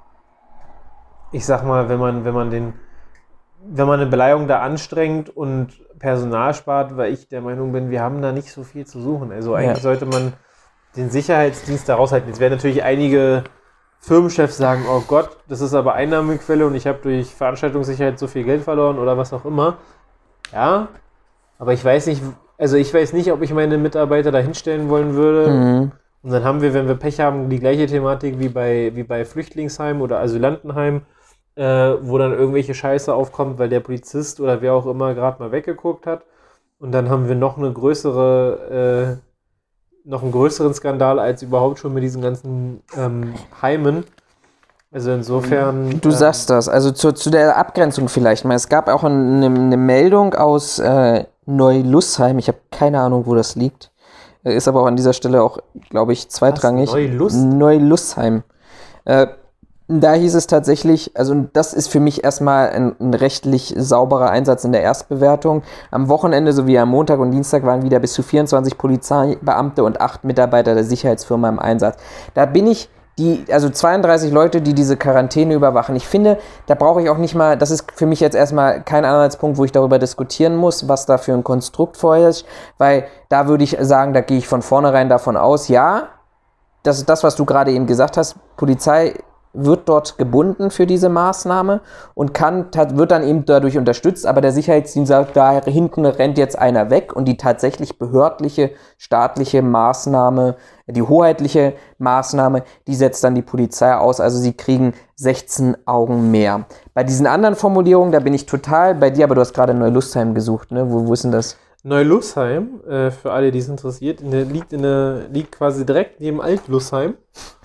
ich sag mal, wenn man, wenn man den, wenn man eine Beleihung da anstrengt und Personal spart, weil ich der Meinung bin, wir haben da nicht so viel zu suchen. Also eigentlich ja. sollte man den Sicherheitsdienst da raushalten. Jetzt werden natürlich einige Firmenchefs sagen, oh Gott, das ist aber Einnahmequelle und ich habe durch Veranstaltungssicherheit so viel Geld verloren oder was auch immer. Ja, aber ich weiß nicht, also ich weiß nicht, ob ich meine Mitarbeiter da hinstellen wollen würde. Mhm. Und dann haben wir, wenn wir Pech haben, die gleiche Thematik wie bei, wie bei Flüchtlingsheim oder Asylantenheim, äh, wo dann irgendwelche Scheiße aufkommt, weil der Polizist oder wer auch immer gerade mal weggeguckt hat. Und dann haben wir noch eine größere, äh, noch einen größeren Skandal als überhaupt schon mit diesen ganzen ähm, Heimen. Also insofern... Du ähm, sagst das, also zu, zu der Abgrenzung vielleicht mal. Es gab auch eine, eine Meldung aus äh, Neulussheim, ich habe keine Ahnung, wo das liegt. Ist aber auch an dieser Stelle auch, glaube ich, zweitrangig. Was? Neulust? Neulussheim. Äh, da hieß es tatsächlich, also das ist für mich erstmal ein, ein rechtlich sauberer Einsatz in der Erstbewertung. Am Wochenende sowie am Montag und Dienstag waren wieder bis zu vierundzwanzig Polizeibeamte und acht Mitarbeiter der Sicherheitsfirma im Einsatz. Da bin ich, die, also zweiunddreißig Leute, die diese Quarantäne überwachen. Ich finde, da brauche ich auch nicht mal, das ist für mich jetzt erstmal kein Anhaltspunkt, wo ich darüber diskutieren muss, was da für ein Konstrukt vorherrscht, weil da würde ich sagen, da gehe ich von vornherein davon aus, ja, das ist das, was du gerade eben gesagt hast, Polizei wird dort gebunden für diese Maßnahme und kann, wird dann eben dadurch unterstützt, aber der Sicherheitsdienst sagt, da hinten rennt jetzt einer weg und die tatsächlich behördliche, staatliche Maßnahme, die hoheitliche Maßnahme, die setzt dann die Polizei aus, also sie kriegen sechzehn Augen mehr. Bei diesen anderen Formulierungen, da bin ich total bei dir, aber du hast gerade Neulussheim gesucht, ne? Wo, wo ist denn das? Neulussheim, äh, für alle, die es interessiert, in der, liegt, in der, liegt quasi direkt neben Altlussheim.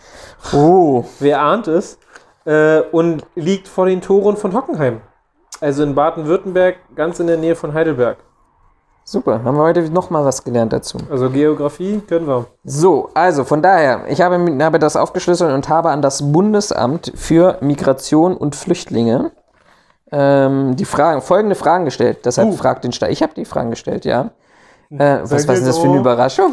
Oh. Wer ahnt es? Äh, und liegt vor den Toren von Hockenheim. Also in Baden-Württemberg, ganz in der Nähe von Heidelberg. Super, haben wir heute nochmal was gelernt dazu. Also Geografie können wir. So, also von daher, ich habe, habe das aufgeschlüsselt und habe an das Bundesamt für Migration und Flüchtlinge ähm, die Fragen, folgende Fragen gestellt. Deshalb uh. fragt den Staat. Ich habe die Fragen gestellt, ja. Äh, was, was ist das für eine Überraschung?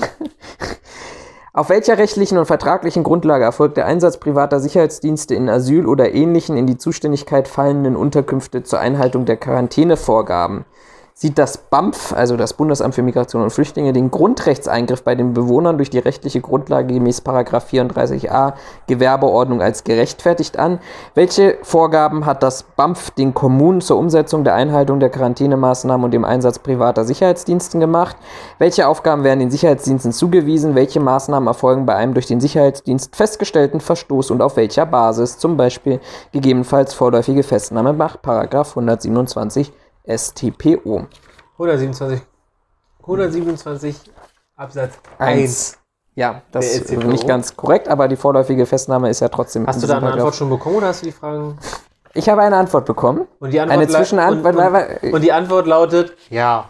Auf welcher rechtlichen und vertraglichen Grundlage erfolgt der Einsatz privater Sicherheitsdienste in Asyl- oder ähnlichen in die Zuständigkeit fallenden Unterkünfte zur Einhaltung der Quarantänevorgaben? Sieht das B A M F, also das Bundesamt für Migration und Flüchtlinge, den Grundrechtseingriff bei den Bewohnern durch die rechtliche Grundlage gemäß Paragraph vierunddreißig a Gewerbeordnung als gerechtfertigt an? Welche Vorgaben hat das B A M F den Kommunen zur Umsetzung der Einhaltung der Quarantänemaßnahmen und dem Einsatz privater Sicherheitsdiensten gemacht? Welche Aufgaben werden den Sicherheitsdiensten zugewiesen? Welche Maßnahmen erfolgen bei einem durch den Sicherheitsdienst festgestellten Verstoß und auf welcher Basis? Zum Beispiel gegebenenfalls vorläufige Festnahme nach Paragraph hundertsiebenundzwanzig S t P O. hundertsiebenundzwanzig, hundertsiebenundzwanzig Absatz eins. Ja, das ist nicht ganz korrekt, aber die vorläufige Festnahme ist ja trotzdem... Hast du da eine Antwort schon bekommen oder hast du die Fragen... Ich habe eine Antwort bekommen. Und die Antwort eine Zwischenantwort. Und, und, und die Antwort lautet, ja.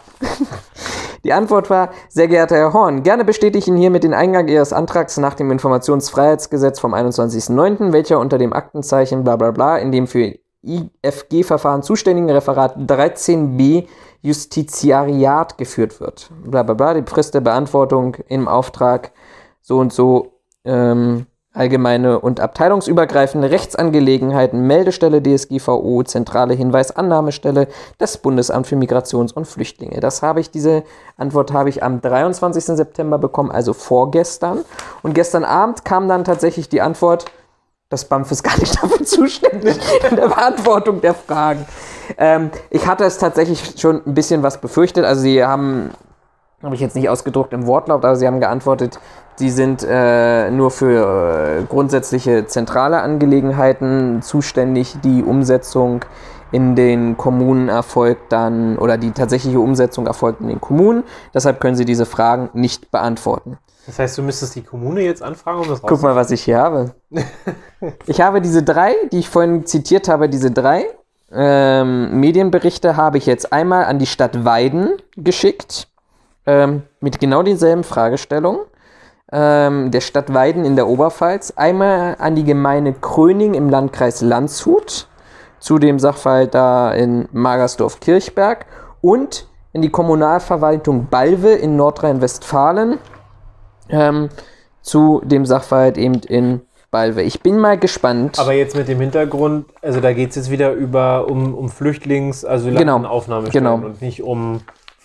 Die Antwort war, sehr geehrter Herr Horn, gerne bestätige ich hiermit den Eingang Ihres Antrags nach dem Informationsfreiheitsgesetz vom einundzwanzigsten neunten, welcher unter dem Aktenzeichen bla bla bla in dem für I F G-Verfahren zuständigen Referat dreizehn b Justiziariat geführt wird. Bla bla bla, die Frist der Beantwortung im Auftrag so und so ähm, allgemeine und abteilungsübergreifende Rechtsangelegenheiten, Meldestelle D S G V O, zentrale Hinweisannahmestelle, das Bundesamt für Migrations- und Flüchtlinge. Das habe ich, diese Antwort habe ich am dreiundzwanzigsten September bekommen, also vorgestern. Und gestern Abend kam dann tatsächlich die Antwort, das B A M F ist gar nicht dafür zuständig in der Beantwortung der Fragen. Ähm, ich hatte es tatsächlich schon ein bisschen was befürchtet. Also sie haben, habe ich jetzt nicht ausgedruckt im Wortlaut, aber sie haben geantwortet, sie sind äh, nur für äh, grundsätzliche zentrale Angelegenheiten zuständig. Die Umsetzung in den Kommunen erfolgt dann, oder die tatsächliche Umsetzung erfolgt in den Kommunen. Deshalb können sie diese Fragen nicht beantworten. Das heißt, du müsstest die Kommune jetzt anfragen, um das rauszufinden? Guck mal, was ich hier habe. Ich habe diese drei, die ich vorhin zitiert habe, diese drei ähm, Medienberichte habe ich jetzt einmal an die Stadt Weiden geschickt, ähm, mit genau denselben Fragestellungen. Ähm, der Stadt Weiden in der Oberpfalz, einmal an die Gemeinde Kröning im Landkreis Landshut, zu dem Sachverhalt da in Magersdorf-Kirchberg und in die Kommunalverwaltung Balve in Nordrhein-Westfalen ähm, zu dem Sachverhalt eben in Balve. Ich bin mal gespannt. Aber jetzt mit dem Hintergrund, also da geht es jetzt wieder über um, um Flüchtlings-, Asylantenaufnahmestellen genau. und nicht um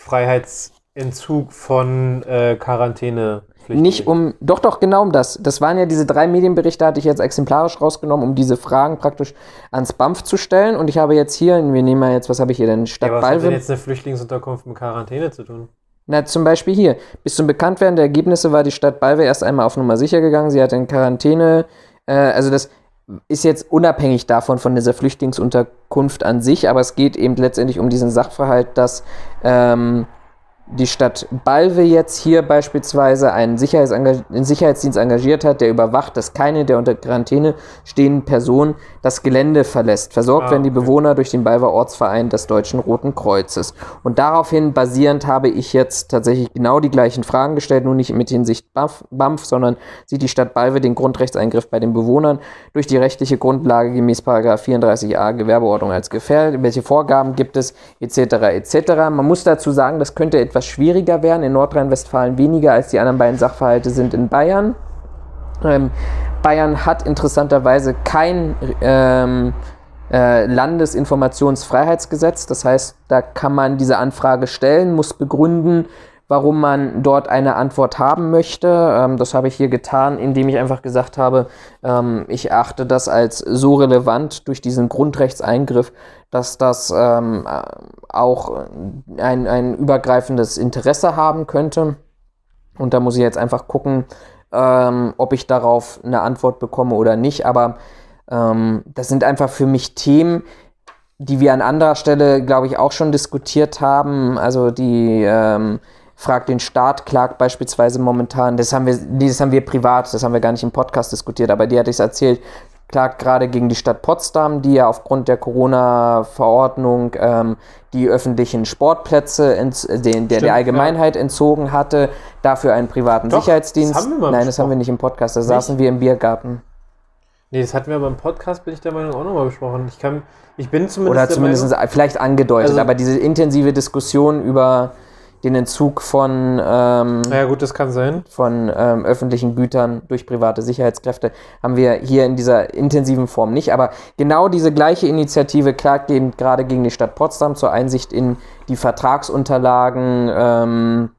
Freiheitsentzug von äh, Quarantäne. Nicht um, doch, doch, genau um das. Das waren ja diese drei Medienberichte, hatte ich jetzt exemplarisch rausgenommen, um diese Fragen praktisch ans B A M F zu stellen. Und ich habe jetzt hier, wir nehmen mal jetzt, was habe ich hier denn? Stadt ja, was Balve. hat denn jetzt eine Flüchtlingsunterkunft mit Quarantäne zu tun? Na, zum Beispiel hier. Bis zum Bekanntwerden der Ergebnisse war die Stadt Balve erst einmal auf Nummer sicher gegangen. Sie hatte in Quarantäne, äh, also das ist jetzt unabhängig davon, von dieser Flüchtlingsunterkunft an sich, aber es geht eben letztendlich um diesen Sachverhalt, dass ähm, die Stadt Balve jetzt hier beispielsweise einen, Sicherheitsengag- einen Sicherheitsdienst engagiert hat, der überwacht, dass keine der unter Quarantäne stehenden Personen das Gelände verlässt. Versorgt Ah, werden die okay. Bewohner durch den Balver Ortsverein des Deutschen Roten Kreuzes. Und daraufhin basierend habe ich jetzt tatsächlich genau die gleichen Fragen gestellt, nur nicht mit Hinsicht B A M F, sondern sieht die Stadt Balve den Grundrechtseingriff bei den Bewohnern durch die rechtliche Grundlage gemäß Paragraph vierunddreißig a Gewerbeordnung als gefährdet? Welche Vorgaben gibt es? Etc. et cetera. Man muss dazu sagen, das könnte etwas schwieriger werden. In Nordrhein-Westfalen weniger als die anderen beiden Sachverhalte sind in Bayern. Ähm, Bayern hat interessanterweise kein ähm, äh, Landesinformationsfreiheitsgesetz. Das heißt, da kann man diese Anfrage stellen, muss begründen, warum man dort eine Antwort haben möchte. Ähm, das habe ich hier getan, indem ich einfach gesagt habe, ähm, ich erachte das als so relevant durch diesen Grundrechtseingriff, dass das ähm, auch ein, ein übergreifendes Interesse haben könnte. Und da muss ich jetzt einfach gucken, ähm, ob ich darauf eine Antwort bekomme oder nicht. Aber ähm, das sind einfach für mich Themen, die wir an anderer Stelle, glaube ich, auch schon diskutiert haben. Also die ähm, Fragt den Staat klagt beispielsweise momentan, das haben wir, nee, das haben wir privat, das haben wir gar nicht im Podcast diskutiert, aber die hatte ich es erzählt, klagt gerade gegen die Stadt Potsdam, die ja aufgrund der Corona-Verordnung ähm, die öffentlichen Sportplätze ents- den, der, der Allgemeinheit ja. entzogen hatte, dafür einen privaten Doch, Sicherheitsdienst. Das haben wir mal Nein, das haben wir nicht im Podcast, da nicht? saßen wir im Biergarten. Nee, das hatten wir beim Podcast, bin ich der Meinung, auch nochmal besprochen. Ich kann, ich bin zumindest Oder zumindest Meinung, vielleicht angedeutet, also, aber diese intensive Diskussion über den Entzug von, ähm, ja gut, das kann sein. von ähm, öffentlichen Gütern durch private Sicherheitskräfte haben wir hier in dieser intensiven Form nicht. Aber genau diese gleiche Initiative klagt eben gerade gegen die Stadt Potsdam zur Einsicht in die Vertragsunterlagen ähm,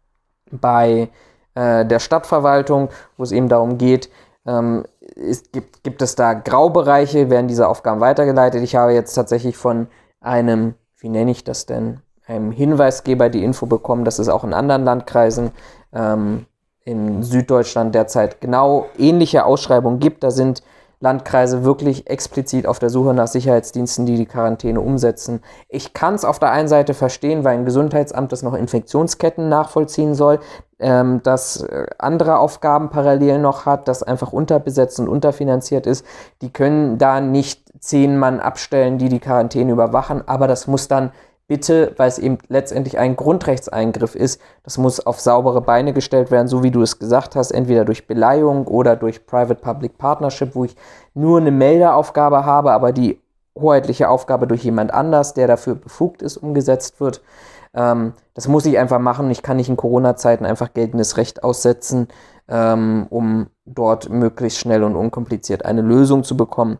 bei äh, der Stadtverwaltung, wo es eben darum geht, ähm, ist, gibt, gibt es da Graubereiche, werden diese Aufgaben weitergeleitet. Ich habe jetzt tatsächlich von einem, wie nenne ich das denn, einem Hinweisgeber die Info bekommen, dass es auch in anderen Landkreisen ähm, in Süddeutschland derzeit genau ähnliche Ausschreibungen gibt. Da sind Landkreise wirklich explizit auf der Suche nach Sicherheitsdiensten, die die Quarantäne umsetzen. Ich kann es auf der einen Seite verstehen, weil ein Gesundheitsamt das noch Infektionsketten nachvollziehen soll, ähm, das andere Aufgaben parallel noch hat, das einfach unterbesetzt und unterfinanziert ist. Die können da nicht zehn Mann abstellen, die die Quarantäne überwachen, aber das muss dann bitte, weil es eben letztendlich ein Grundrechtseingriff ist, das muss auf saubere Beine gestellt werden, so wie du es gesagt hast, entweder durch Beleihung oder durch Private-Public Partnership, wo ich nur eine Meldeaufgabe habe, aber die hoheitliche Aufgabe durch jemand anders, der dafür befugt ist, umgesetzt wird. Ähm, das muss ich einfach machen. Ich kann nicht in Corona-Zeiten einfach geltendes Recht aussetzen, ähm, um dort möglichst schnell und unkompliziert eine Lösung zu bekommen.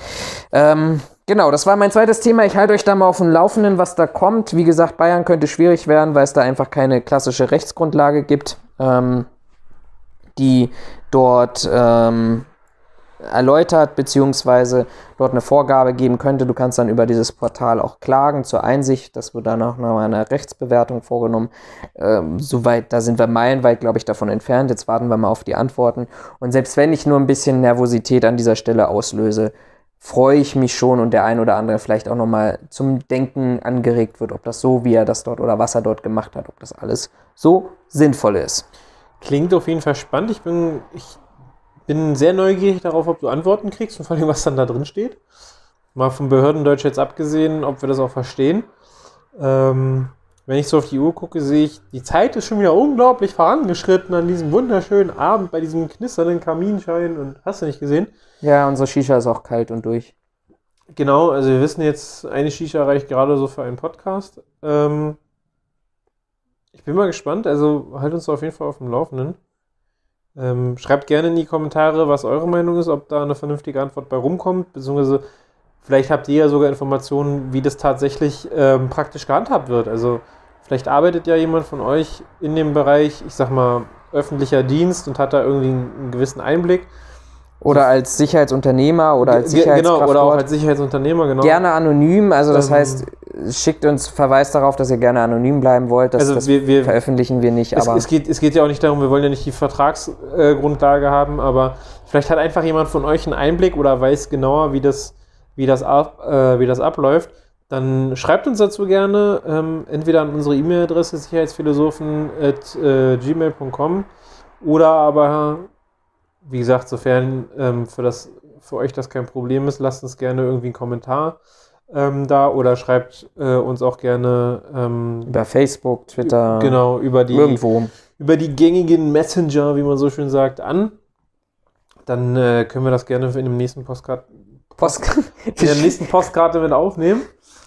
Ähm, Genau, das war mein zweites Thema. Ich halte euch da mal auf dem Laufenden, was da kommt. Wie gesagt, Bayern könnte schwierig werden, weil es da einfach keine klassische Rechtsgrundlage gibt, ähm, die dort ähm, erläutert, beziehungsweise dort eine Vorgabe geben könnte. Du kannst dann über dieses Portal auch klagen zur Einsicht. Das wird dann auch noch eine Rechtsbewertung vorgenommen. Ähm, soweit, da sind wir meilenweit, glaube ich, davon entfernt. Jetzt warten wir mal auf die Antworten. Und selbst wenn ich nur ein bisschen Nervosität an dieser Stelle auslöse, freue ich mich schon und der ein oder andere vielleicht auch nochmal zum Denken angeregt wird, ob das so, wie er das dort oder was er dort gemacht hat, ob das alles so sinnvoll ist. Klingt auf jeden Fall spannend. Ich bin, ich bin sehr neugierig darauf, ob du Antworten kriegst und vor allem, was dann da drin steht. Mal vom Behördendeutsch jetzt abgesehen, ob wir das auch verstehen. Ähm, wenn ich so auf die Uhr gucke, sehe ich, die Zeit ist schon wieder unglaublich vorangeschritten an diesem wunderschönen Abend bei diesem knisternden Kaminschein und hast du nicht gesehen? Ja, unsere Shisha ist auch kalt und durch. Genau, also wir wissen jetzt, eine Shisha reicht gerade so für einen Podcast. Ähm, ich bin mal gespannt, also halt uns auf jeden Fall auf dem Laufenden. Ähm, schreibt gerne in die Kommentare, was eure Meinung ist, ob da eine vernünftige Antwort bei rumkommt, beziehungsweise vielleicht habt ihr ja sogar Informationen, wie das tatsächlich ähm, praktisch gehandhabt wird. Also vielleicht arbeitet ja jemand von euch in dem Bereich, ich sag mal, öffentlicher Dienst und hat da irgendwie einen gewissen Einblick. Oder als Sicherheitsunternehmer oder als Sicherheitskraft. Genau, oder auch als Sicherheitsunternehmer, genau. Gerne anonym, also das ähm, heißt, schickt uns Verweis darauf, dass ihr gerne anonym bleiben wollt. Das, also das wir, wir, veröffentlichen wir nicht. Es, aber es, geht, es geht ja auch nicht darum, wir wollen ja nicht die Vertragsgrundlage äh, haben, aber vielleicht hat einfach jemand von euch einen Einblick oder weiß genauer, wie das, wie das, ab, äh, wie das abläuft. Dann schreibt uns dazu gerne, ähm, entweder an unsere E-Mail-Adresse sicherheitsphilosophen at gmail punkt com oder aber, wie gesagt, sofern ähm, für, das, für euch das kein Problem ist, lasst uns gerne irgendwie einen Kommentar ähm, da oder schreibt äh, uns auch gerne ähm, über Facebook, Twitter, genau, über die, irgendwo. über die gängigen Messenger, wie man so schön sagt, an. Dann äh, können wir das gerne in dem nächsten Postkarte Post, in der nächsten Postkarte mit aufnehmen.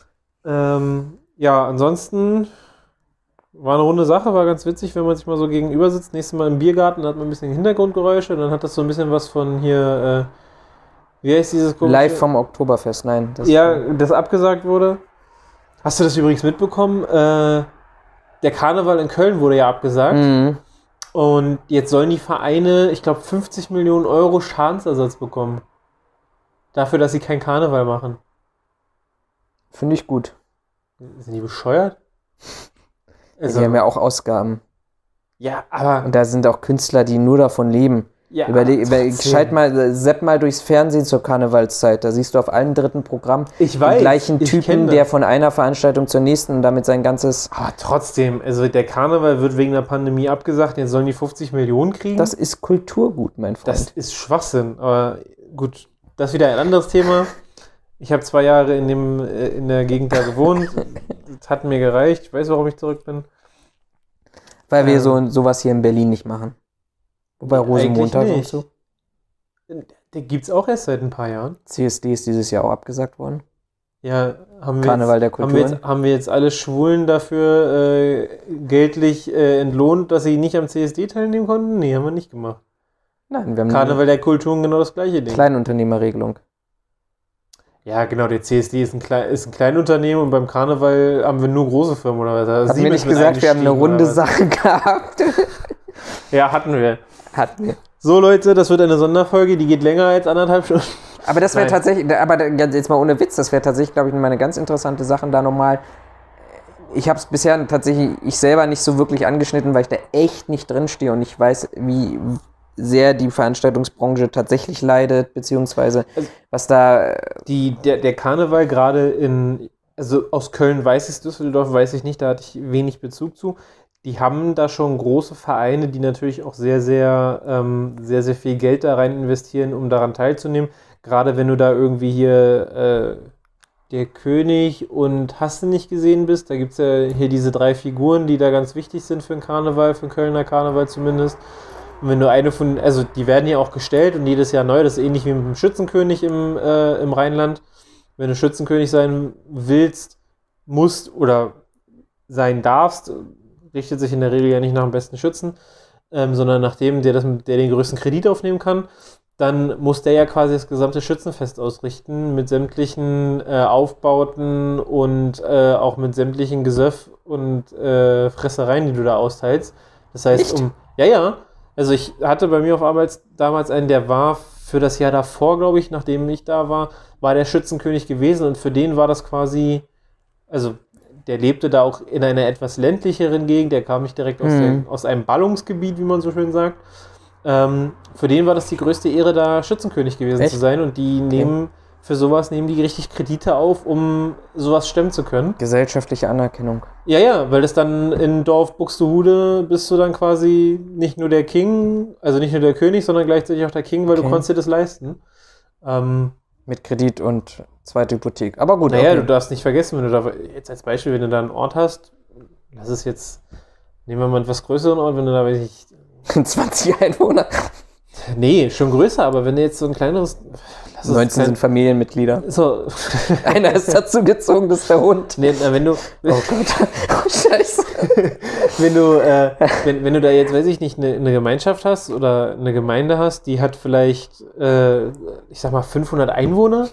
Ähm, ja, ansonsten war eine runde Sache, war ganz witzig, wenn man sich mal so gegenüber sitzt. Nächstes Mal im Biergarten, dann hat man ein bisschen Hintergrundgeräusche, dann hat das so ein bisschen was von hier, äh, wie heißt dieses komische? Live vom Oktoberfest, nein. Das ja, das abgesagt wurde. Hast du das übrigens mitbekommen? Äh, der Karneval in Köln wurde ja abgesagt. Mhm. Und jetzt sollen die Vereine, ich glaube, fünfzig Millionen Euro Schadensersatz bekommen. Dafür, dass sie keinen Karneval machen. Finde ich gut. Sind die bescheuert? Also, die haben ja auch Ausgaben. Ja, aber... Und da sind auch Künstler, die nur davon leben. Ja, Überleg, über, schalt mal, sepp mal durchs Fernsehen zur Karnevalszeit. Da siehst du auf allen dritten Programm ich weiß, den gleichen Typen, der von einer Veranstaltung zur nächsten und damit sein ganzes... Aber trotzdem, also der Karneval wird wegen der Pandemie abgesagt, jetzt sollen die fünfzig Millionen kriegen. Das ist Kulturgut, mein Freund. Das ist Schwachsinn, aber gut, das ist wieder ein anderes Thema. Ich habe zwei Jahre in, dem, in der Gegend da gewohnt. Das hat mir gereicht. Ich weiß, warum ich zurück bin. Weil wir ähm, so sowas hier in Berlin nicht machen. Wobei Rosenmontag und so. Der gibt's auch erst seit ein paar Jahren. C S D ist dieses Jahr auch abgesagt worden. Ja, haben wir Karneval jetzt, der Kulturen. Haben wir, jetzt, haben wir jetzt alle Schwulen dafür äh, geldlich äh, entlohnt, dass sie nicht am C S D teilnehmen konnten? Nee, haben wir nicht gemacht. Nein, wir haben Karneval der Kulturen genau das gleiche Ding. Kleinunternehmerregelung. Ja, genau, der C S D ist ein, Klein, ist ein Kleinunternehmen und beim Karneval haben wir nur große Firmen oder was? Also haben wir nicht gesagt, wir haben eine runde Sache gehabt? Ja, hatten wir. Hatten wir. So Leute, das wird eine Sonderfolge, die geht länger als anderthalb Stunden. Aber das wäre tatsächlich, aber jetzt mal ohne Witz, das wäre tatsächlich, glaube ich, mal eine ganz interessante Sache, da nochmal. Ich habe es bisher tatsächlich ich selber nicht so wirklich angeschnitten, weil ich da echt nicht drinstehe und ich weiß, wie sehr die Veranstaltungsbranche tatsächlich leidet, beziehungsweise also was da... Die, der, der Karneval gerade in, also aus Köln weiß ich, Düsseldorf weiß ich nicht, da hatte ich wenig Bezug zu. Die haben da schon große Vereine, die natürlich auch sehr, sehr, ähm, sehr, sehr viel Geld da rein investieren, um daran teilzunehmen. Gerade wenn du da irgendwie hier äh, der König und hast du nicht gesehen bist, da gibt es ja hier diese drei Figuren, die da ganz wichtig sind für den Karneval, für den Kölner Karneval zumindest. Und wenn du eine von, also die werden ja auch gestellt und jedes Jahr neu, das ist ähnlich wie mit dem Schützenkönig im, äh, im Rheinland. Wenn du Schützenkönig sein willst, musst oder sein darfst, richtet sich in der Regel ja nicht nach dem besten Schützen, ähm, sondern nach dem, der, das, der den größten Kredit aufnehmen kann, dann muss der ja quasi das gesamte Schützenfest ausrichten mit sämtlichen äh, Aufbauten und äh, auch mit sämtlichen Gesöff und äh, Fressereien, die du da austeilst. Das heißt, Echt? um... Ja, ja. Also ich hatte bei mir auf Arbeit damals einen, der war für das Jahr davor, glaube ich, nachdem ich da war, war der Schützenkönig gewesen und für den war das quasi, also der lebte da auch in einer etwas ländlicheren Gegend, der kam nicht direkt aus, Mhm. dem, aus einem Ballungsgebiet, wie man so schön sagt. Ähm, für den war das die größte Ehre, da Schützenkönig gewesen Echt? zu sein und die nehmen, für sowas nehmen die richtig Kredite auf, um sowas stemmen zu können. Gesellschaftliche Anerkennung. Ja, ja, weil das dann in Dorf Buxtehude bist du dann quasi nicht nur der King, also nicht nur der König, sondern gleichzeitig auch der King, weil Okay. du konntest dir das leisten. Ähm, Mit Kredit und zweite Hypothek. Aber gut. naja, okay. du darfst nicht vergessen, wenn du da, jetzt als Beispiel, wenn du da einen Ort hast, das ist jetzt, nehmen wir mal einen etwas größeren Ort, wenn du da, weiß ich, zwanzig Einwohner. nee, schon größer, aber wenn du jetzt so ein kleineres, lass So, neunzehn sind Familienmitglieder. So. Einer ist dazu gezogen, das ist der Hund. Nee, na, wenn du... Oh Gott. Oh, Scheiße. wenn, du, äh, wenn, wenn du da jetzt, weiß ich nicht, eine, eine Gemeinschaft hast oder eine Gemeinde hast, die hat vielleicht, äh, ich sag mal, fünfhundert Einwohner.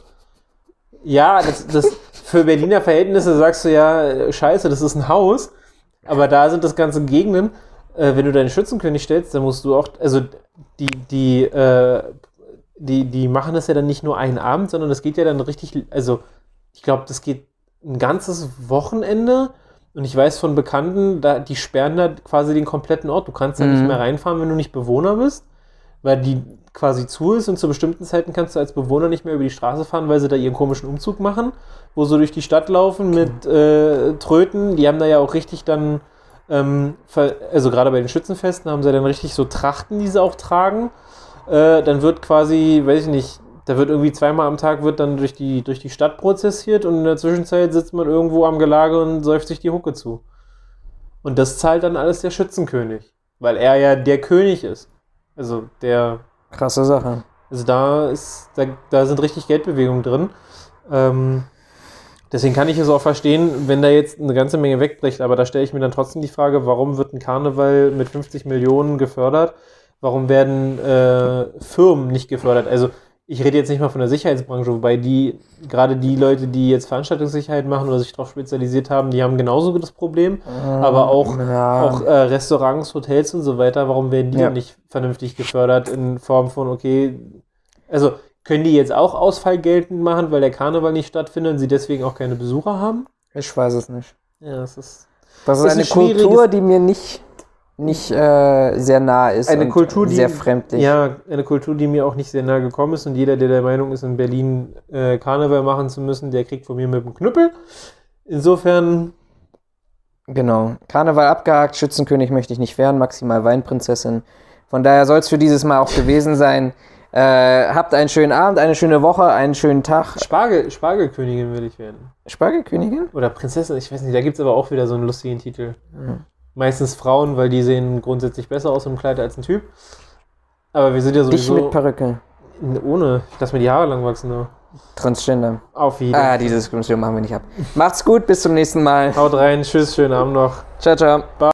Ja, das, das für Berliner Verhältnisse sagst du ja, scheiße, das ist ein Haus. Aber da sind das ganze Gegenden. Äh, wenn du deinen Schützenkönig stellst, dann musst du auch... Also die... die äh, Die, die machen das ja dann nicht nur einen Abend, sondern das geht ja dann richtig, also ich glaube, das geht ein ganzes Wochenende und ich weiß von Bekannten, da, die sperren da quasi den kompletten Ort. Du kannst da mhm. nicht mehr reinfahren, wenn du nicht Bewohner bist, weil die quasi zu ist und zu bestimmten Zeiten kannst du als Bewohner nicht mehr über die Straße fahren, weil sie da ihren komischen Umzug machen, wo sie durch die Stadt laufen okay. mit äh, Tröten. Die haben da ja auch richtig dann, ähm, also gerade bei den Schützenfesten haben sie dann richtig so Trachten, die sie auch tragen. Äh, dann wird quasi, weiß ich nicht, da wird irgendwie zweimal am Tag wird dann durch die, durch die Stadt prozessiert und in der Zwischenzeit sitzt man irgendwo am Gelage und säuft sich die Hucke zu. Und das zahlt dann alles der Schützenkönig, weil er ja der König ist. Also der... Krasse Sache. Also da ist, da, da sind richtig Geldbewegungen drin. Ähm, deswegen kann ich es auch verstehen, wenn da jetzt eine ganze Menge wegbricht, aber da stelle ich mir dann trotzdem die Frage, warum wird ein Karneval mit fünfzig Millionen gefördert? Warum werden äh, Firmen nicht gefördert? Also ich rede jetzt nicht mal von der Sicherheitsbranche, wobei die, gerade die Leute, die jetzt Veranstaltungssicherheit machen oder sich darauf spezialisiert haben, die haben genauso das Problem. Ähm, aber auch, ja. auch äh, Restaurants, Hotels und so weiter, warum werden die ja. nicht vernünftig gefördert in Form von, okay, also können die jetzt auch Ausfall geltend machen, weil der Karneval nicht stattfindet und sie deswegen auch keine Besucher haben? Ich weiß es nicht. Ja, das ist... Das ist, das ist eine Kultur, die mir nicht... nicht äh, sehr nah ist eine und Kultur, die, sehr fremdlich. Ja, eine Kultur, die mir auch nicht sehr nah gekommen ist und jeder, der der Meinung ist, in Berlin äh, Karneval machen zu müssen, der kriegt von mir mit dem Knüppel. Insofern... Genau. Karneval abgehakt, Schützenkönig möchte ich nicht werden, maximal Weinprinzessin. Von daher soll es für dieses Mal auch gewesen sein. Äh, habt einen schönen Abend, eine schöne Woche, einen schönen Tag. Spargel, Spargelkönigin will ich werden. Spargelkönigin? Oder Prinzessin, ich weiß nicht, da gibt es aber auch wieder so einen lustigen Titel. Mhm. Meistens Frauen, weil die sehen grundsätzlich besser aus im Kleid als ein Typ. Aber wir sind ja sowieso... Dich mit Perücke. Ohne. Ich lasse mir die Haare lang wachsen. Nur. Transgender. Auf jeden Fall. Ah, diese Diskriminierung machen wir nicht ab. Macht's gut, bis zum nächsten Mal. Haut rein, tschüss, schönen Abend noch. Ciao, ciao. Bye.